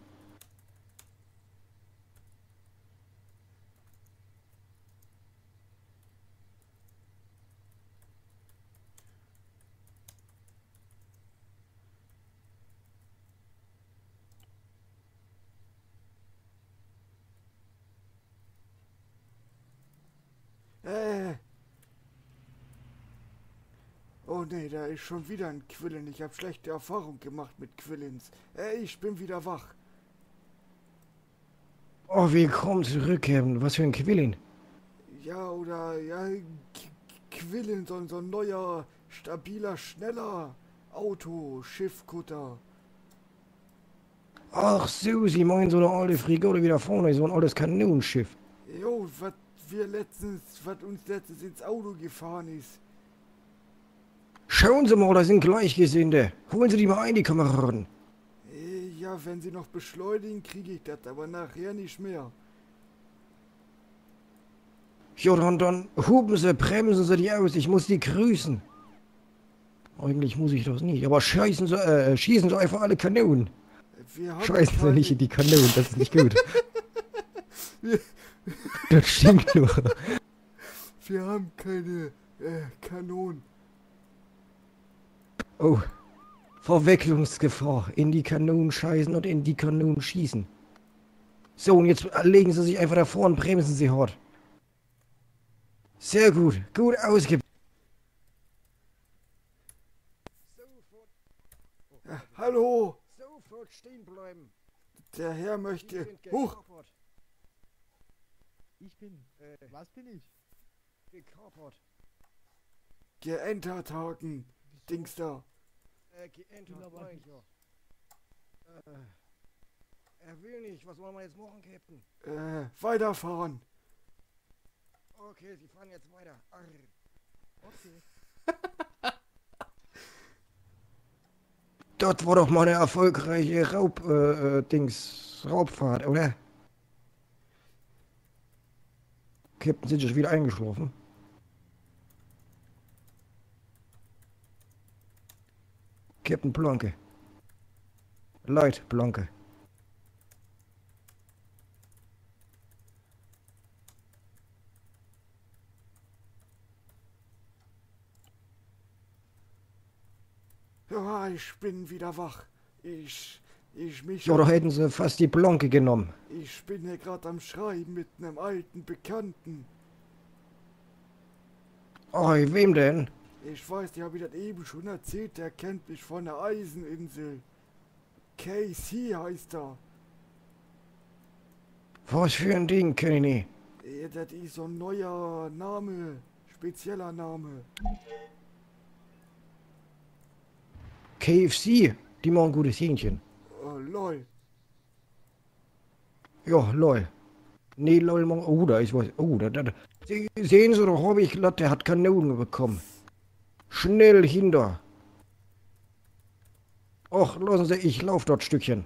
Oh nee, da ist schon wieder ein Quillen. Ich habe schlechte Erfahrung gemacht mit Quillens. Ich bin wieder wach. Oh, willkommen zurück, Captain. Was für ein Quillen. Ja, oder ja, Quillen, so ein neuer, stabiler, schneller Auto, Schiffkutter. Ach so, Sie meinen so eine alte Frigate wie da vorne, so ein altes Kanonenschiff. Jo, was uns letztens ins Auto gefahren ist. Schauen Sie mal, da sind Gleichgesinnte. Holen Sie die mal ein, die Kameraden. Ja, wenn sie noch beschleunigen, kriege ich das, aber nachher nicht mehr. Ja, dann hupen Sie, bremsen Sie die aus, ich muss die grüßen. Eigentlich muss ich das nicht, aber schießen Sie einfach alle Kanonen. Scheißen Sie nicht in die Kanonen, das ist nicht gut. Das stimmt nur. Wir haben keine Kanonen. Oh, Verwechslungsgefahr. In die Kanonen scheißen und in die Kanonen schießen. So, und jetzt legen Sie sich einfach davor und bremsen Sie hart. Sehr gut, gut ausgebildet. Hallo! Sofort stehen bleiben. Der Herr möchte... Huch! Ich bin... was bin ich? Gekapert. Geentert, Haken. Dings da. Geentert, mein ich ja. Er will nicht. Was wollen wir jetzt machen, Captain? Weiterfahren. Okay, Sie fahren jetzt weiter. Arr. Okay. Das war doch mal eine erfolgreiche Raubfahrt, oder? Captain, sind Sie schon wieder eingeschlafen? Captain Blanke. Leut Blanke. Ja, ich bin wieder wach. Ja, da hätten Sie fast die Blanke genommen. Ich bin hier gerade am Schreiben mit einem alten Bekannten. Oi, wem denn? Ich weiß, die habe ich das eben schon erzählt, der kennt mich von der Eiseninsel. Casey heißt er. Was für ein Ding, kenn ich nicht. Ja, das ist so ein neuer Name, spezieller Name. KFC, die machen gutes Hähnchen. Lol. Ja, lol. Nee, lol, oh, da ist was. Oh, da. Sehen Sie doch, habe ich glatt, der hat Kanonen bekommen. Schnell hinter. Och, lassen Sie, ich lauf dort Stückchen.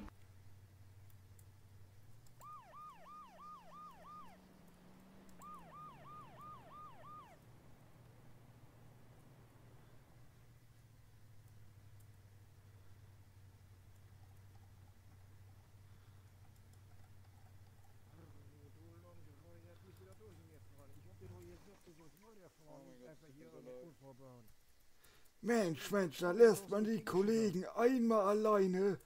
Mensch, da lässt man die Kollegen einmal alleine.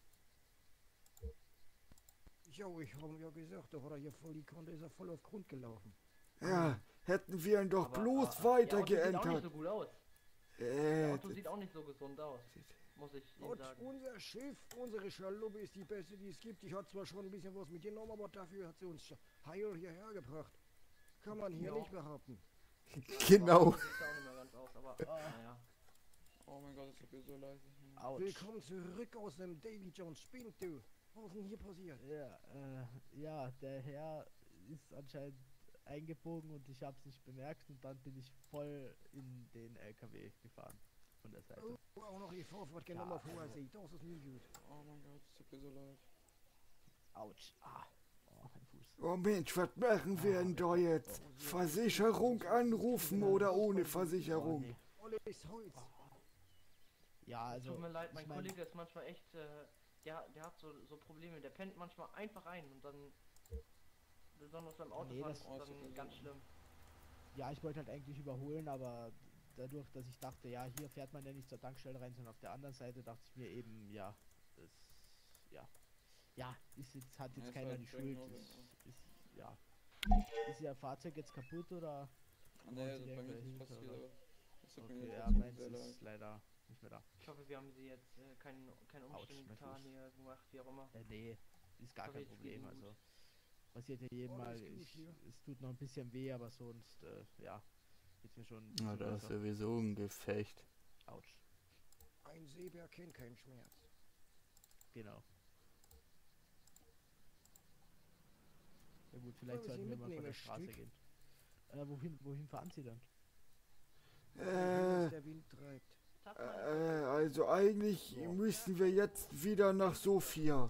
Jo, ich hab ja gesagt, da hat er hier voll die Konto, ist er voll auf Grund gelaufen. Ja, hätten wir ihn doch bloß weiter geentert. Sieht auch nicht so gut aus. Das Auto sieht auch nicht so gesund aus, muss ich Ihnen sagen. Unser Schiff, unsere Schaluppe ist die beste, die es gibt. Ich hat zwar schon ein bisschen was mitgenommen, aber dafür hat sie uns heil hierher gebracht. Kann man hier nicht behaupten. Genau. Sieht auch nicht mehr ganz aus, aber naja. Oh mein Gott, das tut mir so leid. Willkommen zurück aus dem Davy Jones Spind, du. Was ist denn hier passiert? Ja, der Herr ist anscheinend eingebogen und ich hab's nicht bemerkt und dann bin ich voll in den LKW gefahren. Von der Seite. Oh, auch noch die Vorfahrt genommen auf hoher See. Das ist nie gut. Oh mein Gott, das tut mir so leid. Autsch. Oh, mein Fuß. Oh Mensch, was machen wir denn da jetzt? Versicherung anrufen oder ohne Versicherung? Ja, also... Tut mir leid, mein Kollege ist manchmal echt, der hat so Probleme, der pennt manchmal einfach ein und dann, besonders beim Autofahren, ist dann ganz schlimm. Ja, ich wollte halt eigentlich überholen, aber dadurch, dass ich dachte, ja, hier fährt man ja nicht zur Tankstelle rein, sondern auf der anderen Seite, dachte ich mir eben, ja, hat jetzt keiner die Schuld, ist Ihr Fahrzeug jetzt kaputt oder? Nee, das bei mir ist passiert. Okay, ja, meins ist leider nicht mehr da. Ich hoffe, wir haben sie jetzt keinen Umständen getan hier gemacht, wie auch immer. Nee, ist gar kein Problem, also. Passiert ja jedem Mal. Alles gut hier. Es tut noch ein bisschen weh, aber sonst, ja, geht's mir schon. Na, da ist sowieso ein Gefecht. Autsch. Ein Seebär kennt keinen Schmerz. Genau. Ja gut, vielleicht Wollen wir sollten sie wir mal von mitnehmen, der Straße Stück? gehen. Wohin fahren Sie dann? Was der Wind treibt. Also eigentlich müssen wir jetzt wieder nach Sofia.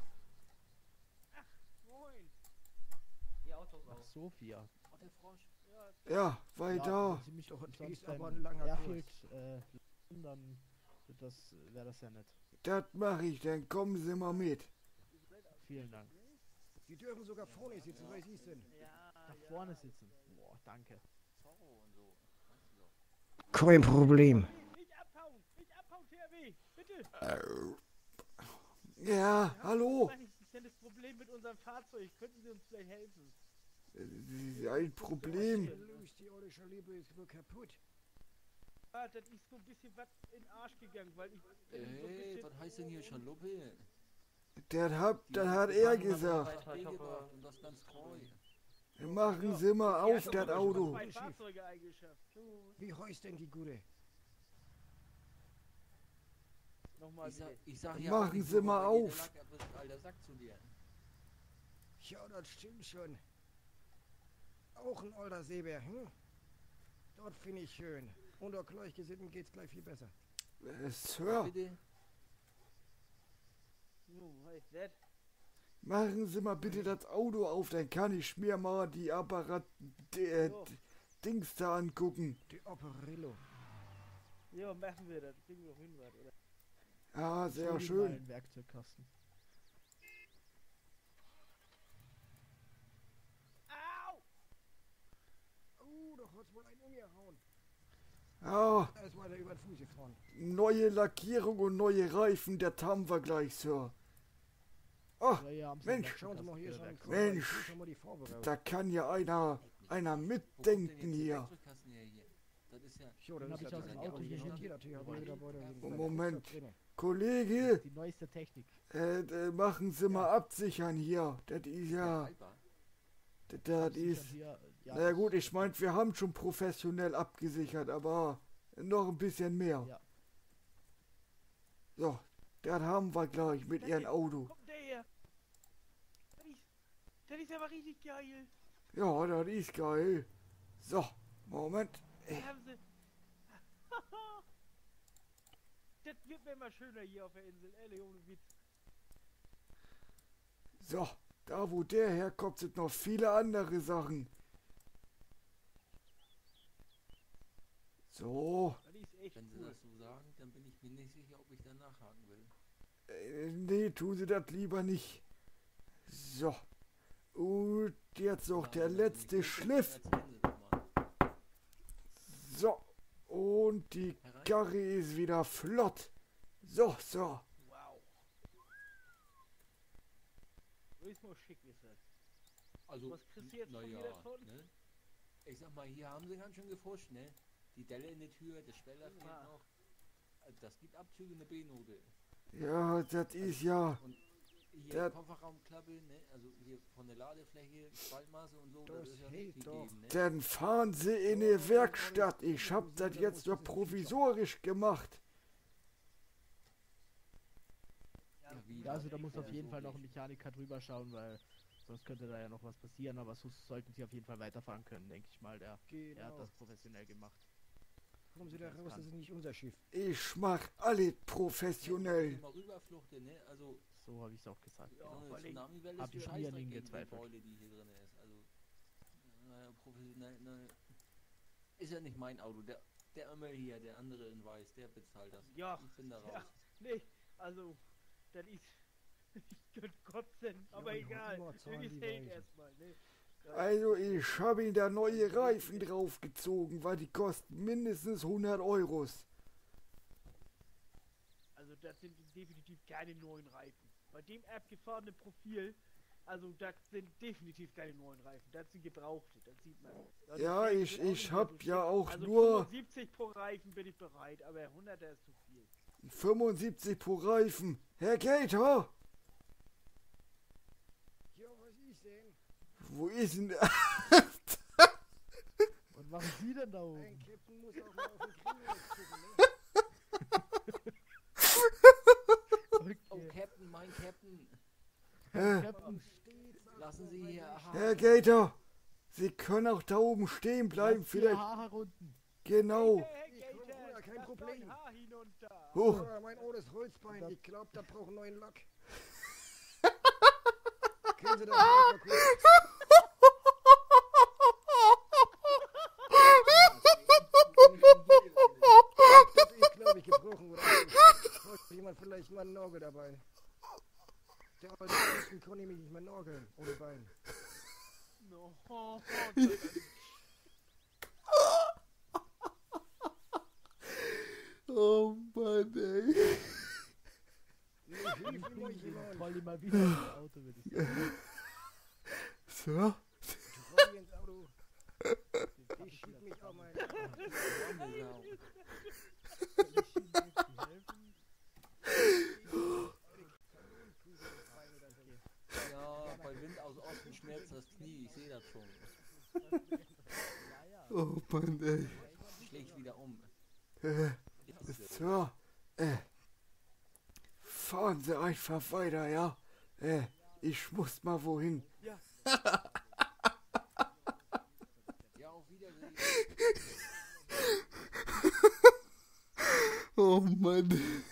Moin. Die Autos Nach aus. Sofia. Oh, der Frosch. Ja, weil da. Wenn Sie mich Dort sonst ist beim aber ein langer Airfield, Kurs. dann wäre das ja nett. Das mache ich, dann kommen Sie mal mit. Vielen Dank. Sie dürfen sogar vorne sitzen, weil Sie sind. Da vorne sitzen. Boah, danke. Kein Problem. Nicht abhauen, THW, bitte. Ja, hallo. Was ist denn das Problem mit unserem Fahrzeug? Könnten Sie uns vielleicht helfen? Ein Problem. Löst, die olle Schaliebe ist wohl kaputt. Ah, das ist so ein bisschen was in den Arsch gegangen, weil ich bin so ein bisschen... was heißt denn hier Schaluppe? Das hat er gesagt. Und das ganz treu. Machen Sie mal auf, das Auto. Zwei Fahrzeuge eingeschafft. Wie heißt denn die Gute? Nochmal Ich sag ja Machen auch nicht Sie nur, mal weil jeder auf. Lack ab ist, alter Sack zu dir. Ja, das stimmt schon. Auch ein alter Seebär, hm? Dort finde ich schön. Unter Gleichgesinnten geht's gleich viel besser. Sir, Bitte? was ist das? machen Sie mal bitte das Auto auf, dann kann ich mir mal die Dings da angucken. Die Operillo. Ja, machen wir das. Kriegen wir auch hin, was, oder? Ja, sehr Mal schön. einen Werkzeugkasten. Da hat's wohl einen umgehauen. Ja, Da ist weiter über den Fuß gefahren. neue Lackierung und neue Reifen, das haben wir gleich, Sir. Ach, Mensch, Schauen Sie mal hier schon. Mensch, Schon mal die Farbe raus. da kann ja einer mitdenken hier. Das ist ja... Jo, das Den hab ist ich ja aus dem der Auto hier original hinten. THW dabei, da sind Moment, drinne. Kollege, Die neueste Technik. machen Sie mal absichern hier. Das ist ja... Das ist... Hier, ja, Na gut, ich meinte, wir haben schon professionell abgesichert, aber noch ein bisschen mehr. Ja. So, das haben wir gleich mit Ihrem Auto. Kommt der her. Das ist aber richtig geil. Ja, das ist geil. So, Moment. Da haben sie... Das wird mir immer schöner hier auf der Insel, ehrlich, ohne Witz. So, da wo der herkommt, sind noch viele andere Sachen. So, Das ist echt Wenn Sie cool. das so sagen, dann bin ich mir nicht sicher, ob ich da nachhaken will. nee, tun Sie das lieber nicht. So, und jetzt noch der letzte Schliff. Erzählen Sie doch mal. So, und die Karre ist wieder flott. So, so. Wow. So ist mal schick, ist das. Also, Was kriegst du jetzt von naja, mir davon? ne? Ich sag mal, hier haben sie ganz schön gefuscht, ne? Die Delle in der Tür, der Schweller fehlt noch. Das gibt Abzüge, eine B-Note. Ja, das ist ja... Und hier Das- Kofferraumklappe, ne? Also hier von der Ladefläche, Spaltmaße und so, Das das ist ja hält nicht doch. gegeben, ne? Dann fahren Sie in die Werkstatt. Ich hab das jetzt nur provisorisch gemacht. Ja, also da muss auf jeden Fall noch ein Mechaniker drüber schauen, weil sonst könnte da ja noch was passieren, aber so sollten sie auf jeden Fall weiterfahren können, denke ich mal. Der hat Genau. das professionell gemacht. Kommen Sie da raus, das ist nicht unser Schiff. Ich mach alle professionell. Mal rüberfluchte, ne? Also, So habe ich es auch gesagt. so eine Genau. Tsunami-Welle Hab ist ich ein nie an Scheißdreck Ihnen gegen die gezweifelt. Beule, die hier drin ist. Also, naja, professionell, ne? Ist ja nicht mein Auto. Der Ömmel hier, der andere in weiß, der bezahlt das. Ja, Ich bin da raus. ja, nee, also, das ist, ich könnte kotzen, aber und egal, immer das zahlen ist die hält Weichen. erstmal, ne. Also ich habe ihm da neue Reifen draufgezogen, weil die kosten mindestens 100 Euros. Also das sind definitiv keine neuen Reifen. Bei dem abgefahrenen Profil, also das sind definitiv keine neuen Reifen, das sind gebrauchte, das sieht man. Das Ja, ist ich auch nicht mehr hab so ja schick. auch also nur 75 pro Reifen bin ich bereit, aber 100er ist zu viel. 75 pro Reifen. Herr Gator, Ja, was ist denn? Wo ist denn der? Was machen Sie denn da oben? Ein Captain muss auch mal auf den Kringel gucken, ne? Oh, Captain, mein Captain. Captain. Lassen Sie hier Herr Gator, Sie können auch da oben stehen bleiben, vielleicht. Genau. Ja, kein Problem. Hoch. Ja, mein olles Holzbein, ich glaub, da braucht einen neuen Lack. Können Sie das mal kurz? Ich glaube, ich gebrochen oder so. Hat jemand vielleicht mal einen Nagel dabei? Der alte Christen konnte mich nicht mehr nageln, ohne Bein. Oh Mann, ey. Voll immer wieder ins Auto, würde ich sagen. So. Voll ins Auto. Ich schieb mich auch mal. Ja, bei Wind aus Osten schmerzt das Knie, ich sehe das schon. Oh Mann, ey. Schlägt wieder um. So. Fahren Sie einfach weiter, ja? Ich muss mal wohin. Ja. Ja, auf Wiedersehen. Oh Mann.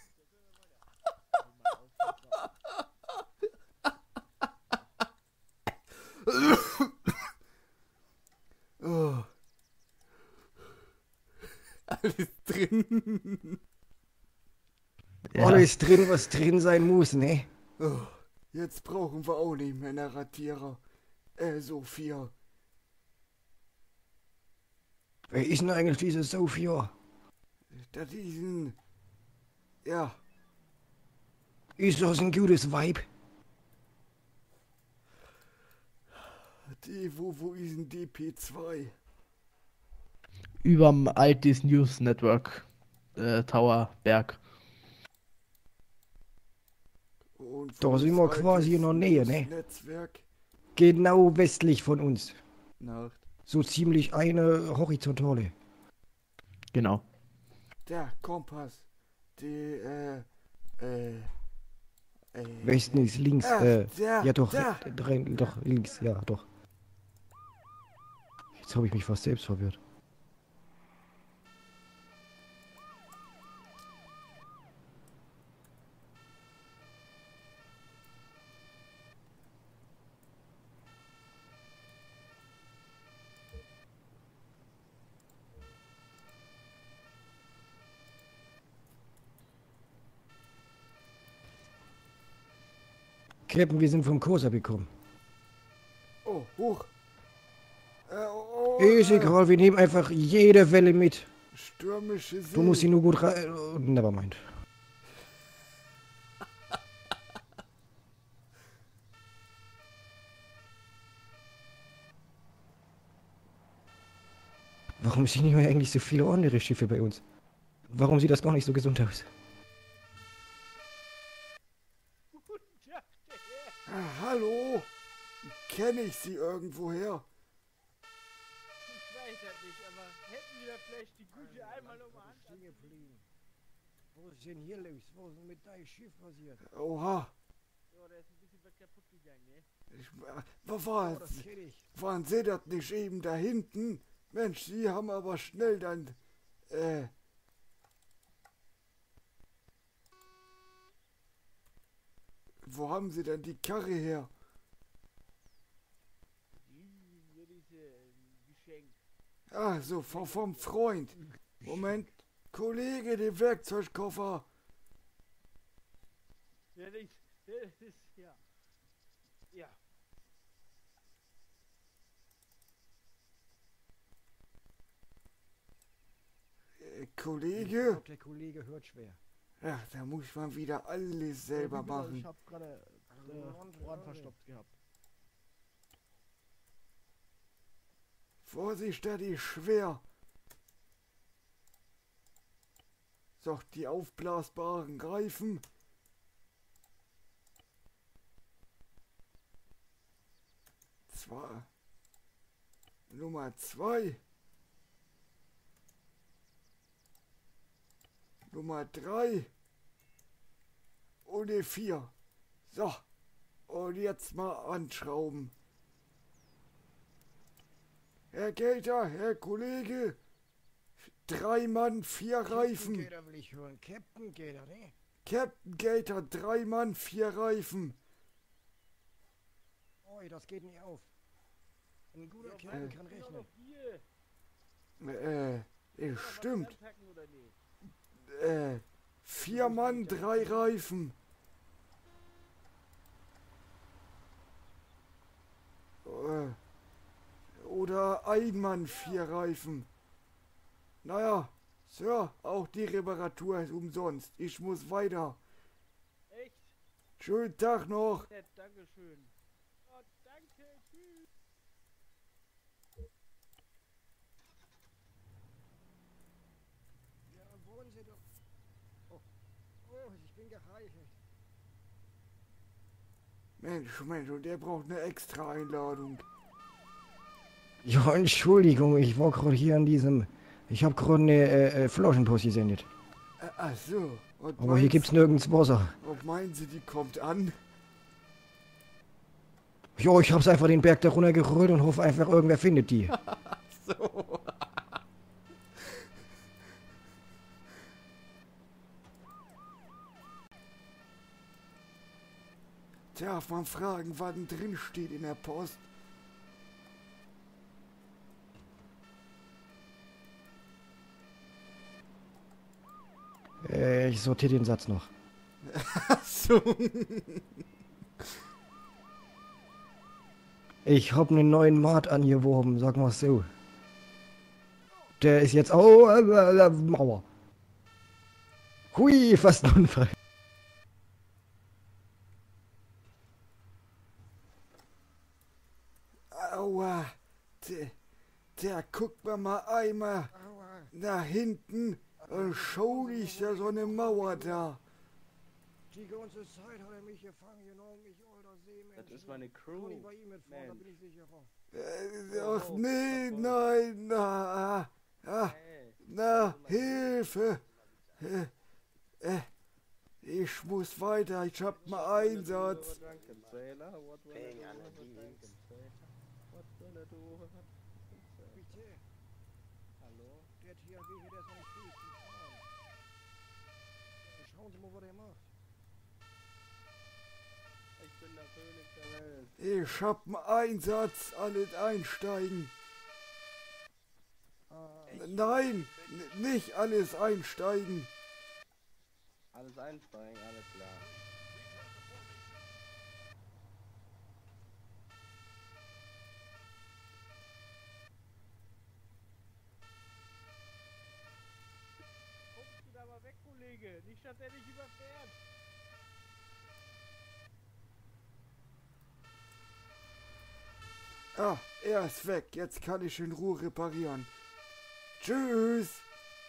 Oh. Alles drin. Ja. Alles drin, was drin sein muss, ne? Oh. Jetzt brauchen wir auch nicht mehr einen Ratierer. Sophia. Wer ist denn eigentlich diese Sophia? Das ist ein... Ja. Ist das ein gutes Weib? Die, wo ist ein DP2? Überm Altis News Network. Tower Berg. Da sind wir quasi in der Nähe, ne? Netzwerk. Genau westlich von uns. Nacht. So ziemlich eine Horizontale. Genau. Der Kompass. Die, Westen ist links, ja doch, doch, links, ja doch. Jetzt habe ich mich fast selbst verwirrt. Captain, wir sind vom Kosa gekommen. Oh, hoch. Ist egal, wir nehmen einfach jede Welle mit. Stürmische See. Du musst sie nur gut nevermind. Warum sind hier eigentlich so viele andere Schiffe bei uns? Warum sieht das gar nicht so gesund aus? Hallo? Kenne ich Sie irgendwoher? Ich weiß das nicht, aber hätten wir vielleicht die Güte einmal um Hand Was ist denn hier los? Was ist denn mit deinem Schiff passiert? Oha. So, da ist ein bisschen was kaputt gegangen, ne? Waren Sie das nicht eben da hinten? Mensch, Sie haben aber schnell dann, wo haben Sie denn die Karre her? Das ist ein Geschenk. Ah, so, vom Freund. Moment, Kollege, den Werkzeugkoffer. Ja, das ist, ja. Ja. Kollege? Ich glaub, der Kollege hört schwer. Ja, da muss man wieder alles selber machen. Ich hab gerade Ohren verstopft gehabt. Vorsicht, das ist schwer. So, die aufblasbaren greifen. 2. Nummer 2. Nummer 3. Und die 4. So. Und jetzt mal anschrauben. Herr Gator, Herr Kollege. 3 Mann, 4 Reifen. Captain Gator will ich hören. Captain Gator, ne? Captain Gator, 3 Mann, 4 Reifen. Oi, das geht nicht auf. Ein guter Kerl kann rechnen. Stimmt. 4 Mann, 3 Reifen. Oder 1 Mann, 4 Reifen. Naja, Sir, auch die Reparatur ist umsonst. Ich muss weiter. Echt? Schönen Tag noch. Nett, Dankeschön. Oh, danke, tschüss. Ja, wohnen Sie doch. Oh, ich bin geheilt. Mensch, und der braucht eine extra Einladung. Ja, Entschuldigung, ich war gerade hier an diesem... Ich habe gerade eine Flaschenpost gesendet. Ach so. Und Aber hier gibt's nirgends Wasser. Und meinen Sie, die kommt an? Ja, ich hab's einfach den Berg da runtergerollt und hoffe einfach, irgendwer findet die. So. Darf man fragen, was denn drin steht in der Post? Ich sortiere den Satz noch. So. Ich hab einen neuen Mart angeworben, sag mal so. Der ist jetzt... Oh, Mauer. Hui, fast ein Unfall. Aua. Der guckt mal einmal nach hinten. Schau dich, da so eine Mauer da. Die ganze Zeit hat er mich gefangen genommen, ich alter Seemensch. Das ist meine Crew. Kann ich bei ihm mitfahren, da bin ich sicherer. Ach nee, nein, na, Hilfe. Ich muss weiter, ich hab mal Einsatz. Bitte. Hallo? Der THW hier, der ist noch nicht fähig zu fahren. Schauen Sie mal, was er macht. Ich bin der König der Welt. Ich hab einen Einsatz, alles einsteigen. Nein, nicht alles einsteigen. Alles einsteigen, alles klar. Kommst du da mal weg, Kollege? Nicht, dass er dich überfährt. Ah, er ist weg. Jetzt kann ich in Ruhe reparieren. Tschüss.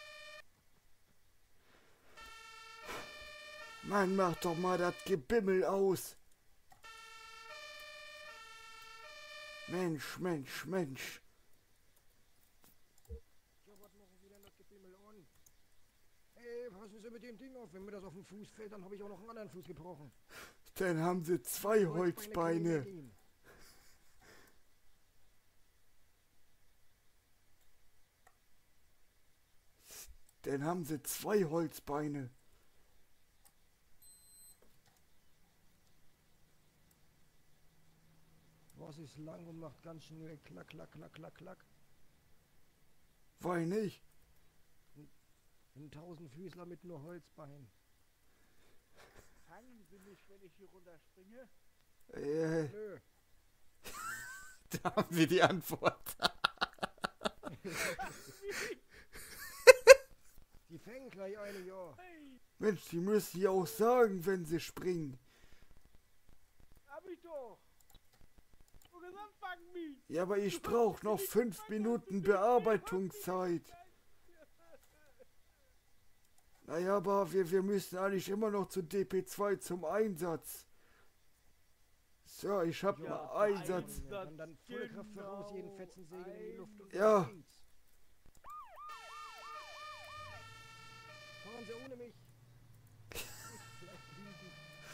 Mann, mach doch mal das Gebimmel aus. Mensch, Mensch, Mensch. Ja, was machen Sie denn das Gebimmel an? Ey, passen Sie mit dem Ding auf. Wenn mir das auf den Fuß fällt, dann habe ich auch noch einen anderen Fuß gebrochen. Dann haben sie 2 Holzbeine. Dann haben sie 2 Holzbeine. Was ist lang und macht ganz schnell klack, klack, klack, klack, klack. Weil nicht. Ein Tausendfüßler mit nur Holzbein. Fangen Sie mich, wenn ich hier runterspringe? Nö. Da haben wir die Antwort. Die fängen gleich eine, ja. Mensch, die müssen ja auch sagen, wenn sie springen. Hab ich doch. Du gesagt, fang mich. Ja, aber ich brauche noch 5 Minuten Bearbeitungszeit. Naja, aber wir müssen eigentlich immer noch zu DP2 zum Einsatz. So, ich hab mal Einsatz. Dann volle Kraft voraus, jeden Fetzensegel in die Luft und Ja. los geht's. Fahren Sie ohne mich. Ich bleib liegen.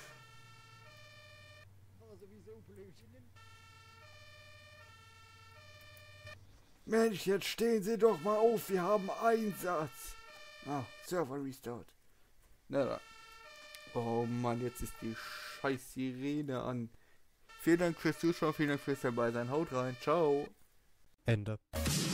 War sowieso Blödsinn. Mensch, jetzt stehen Sie doch mal auf, wir haben Einsatz. Ah, Server Restart. Na da. Oh Mann, jetzt ist die scheiß Sirene an. Vielen Dank fürs Zuschauen, vielen Dank fürs Dabeisein. Haut rein, ciao. Ende.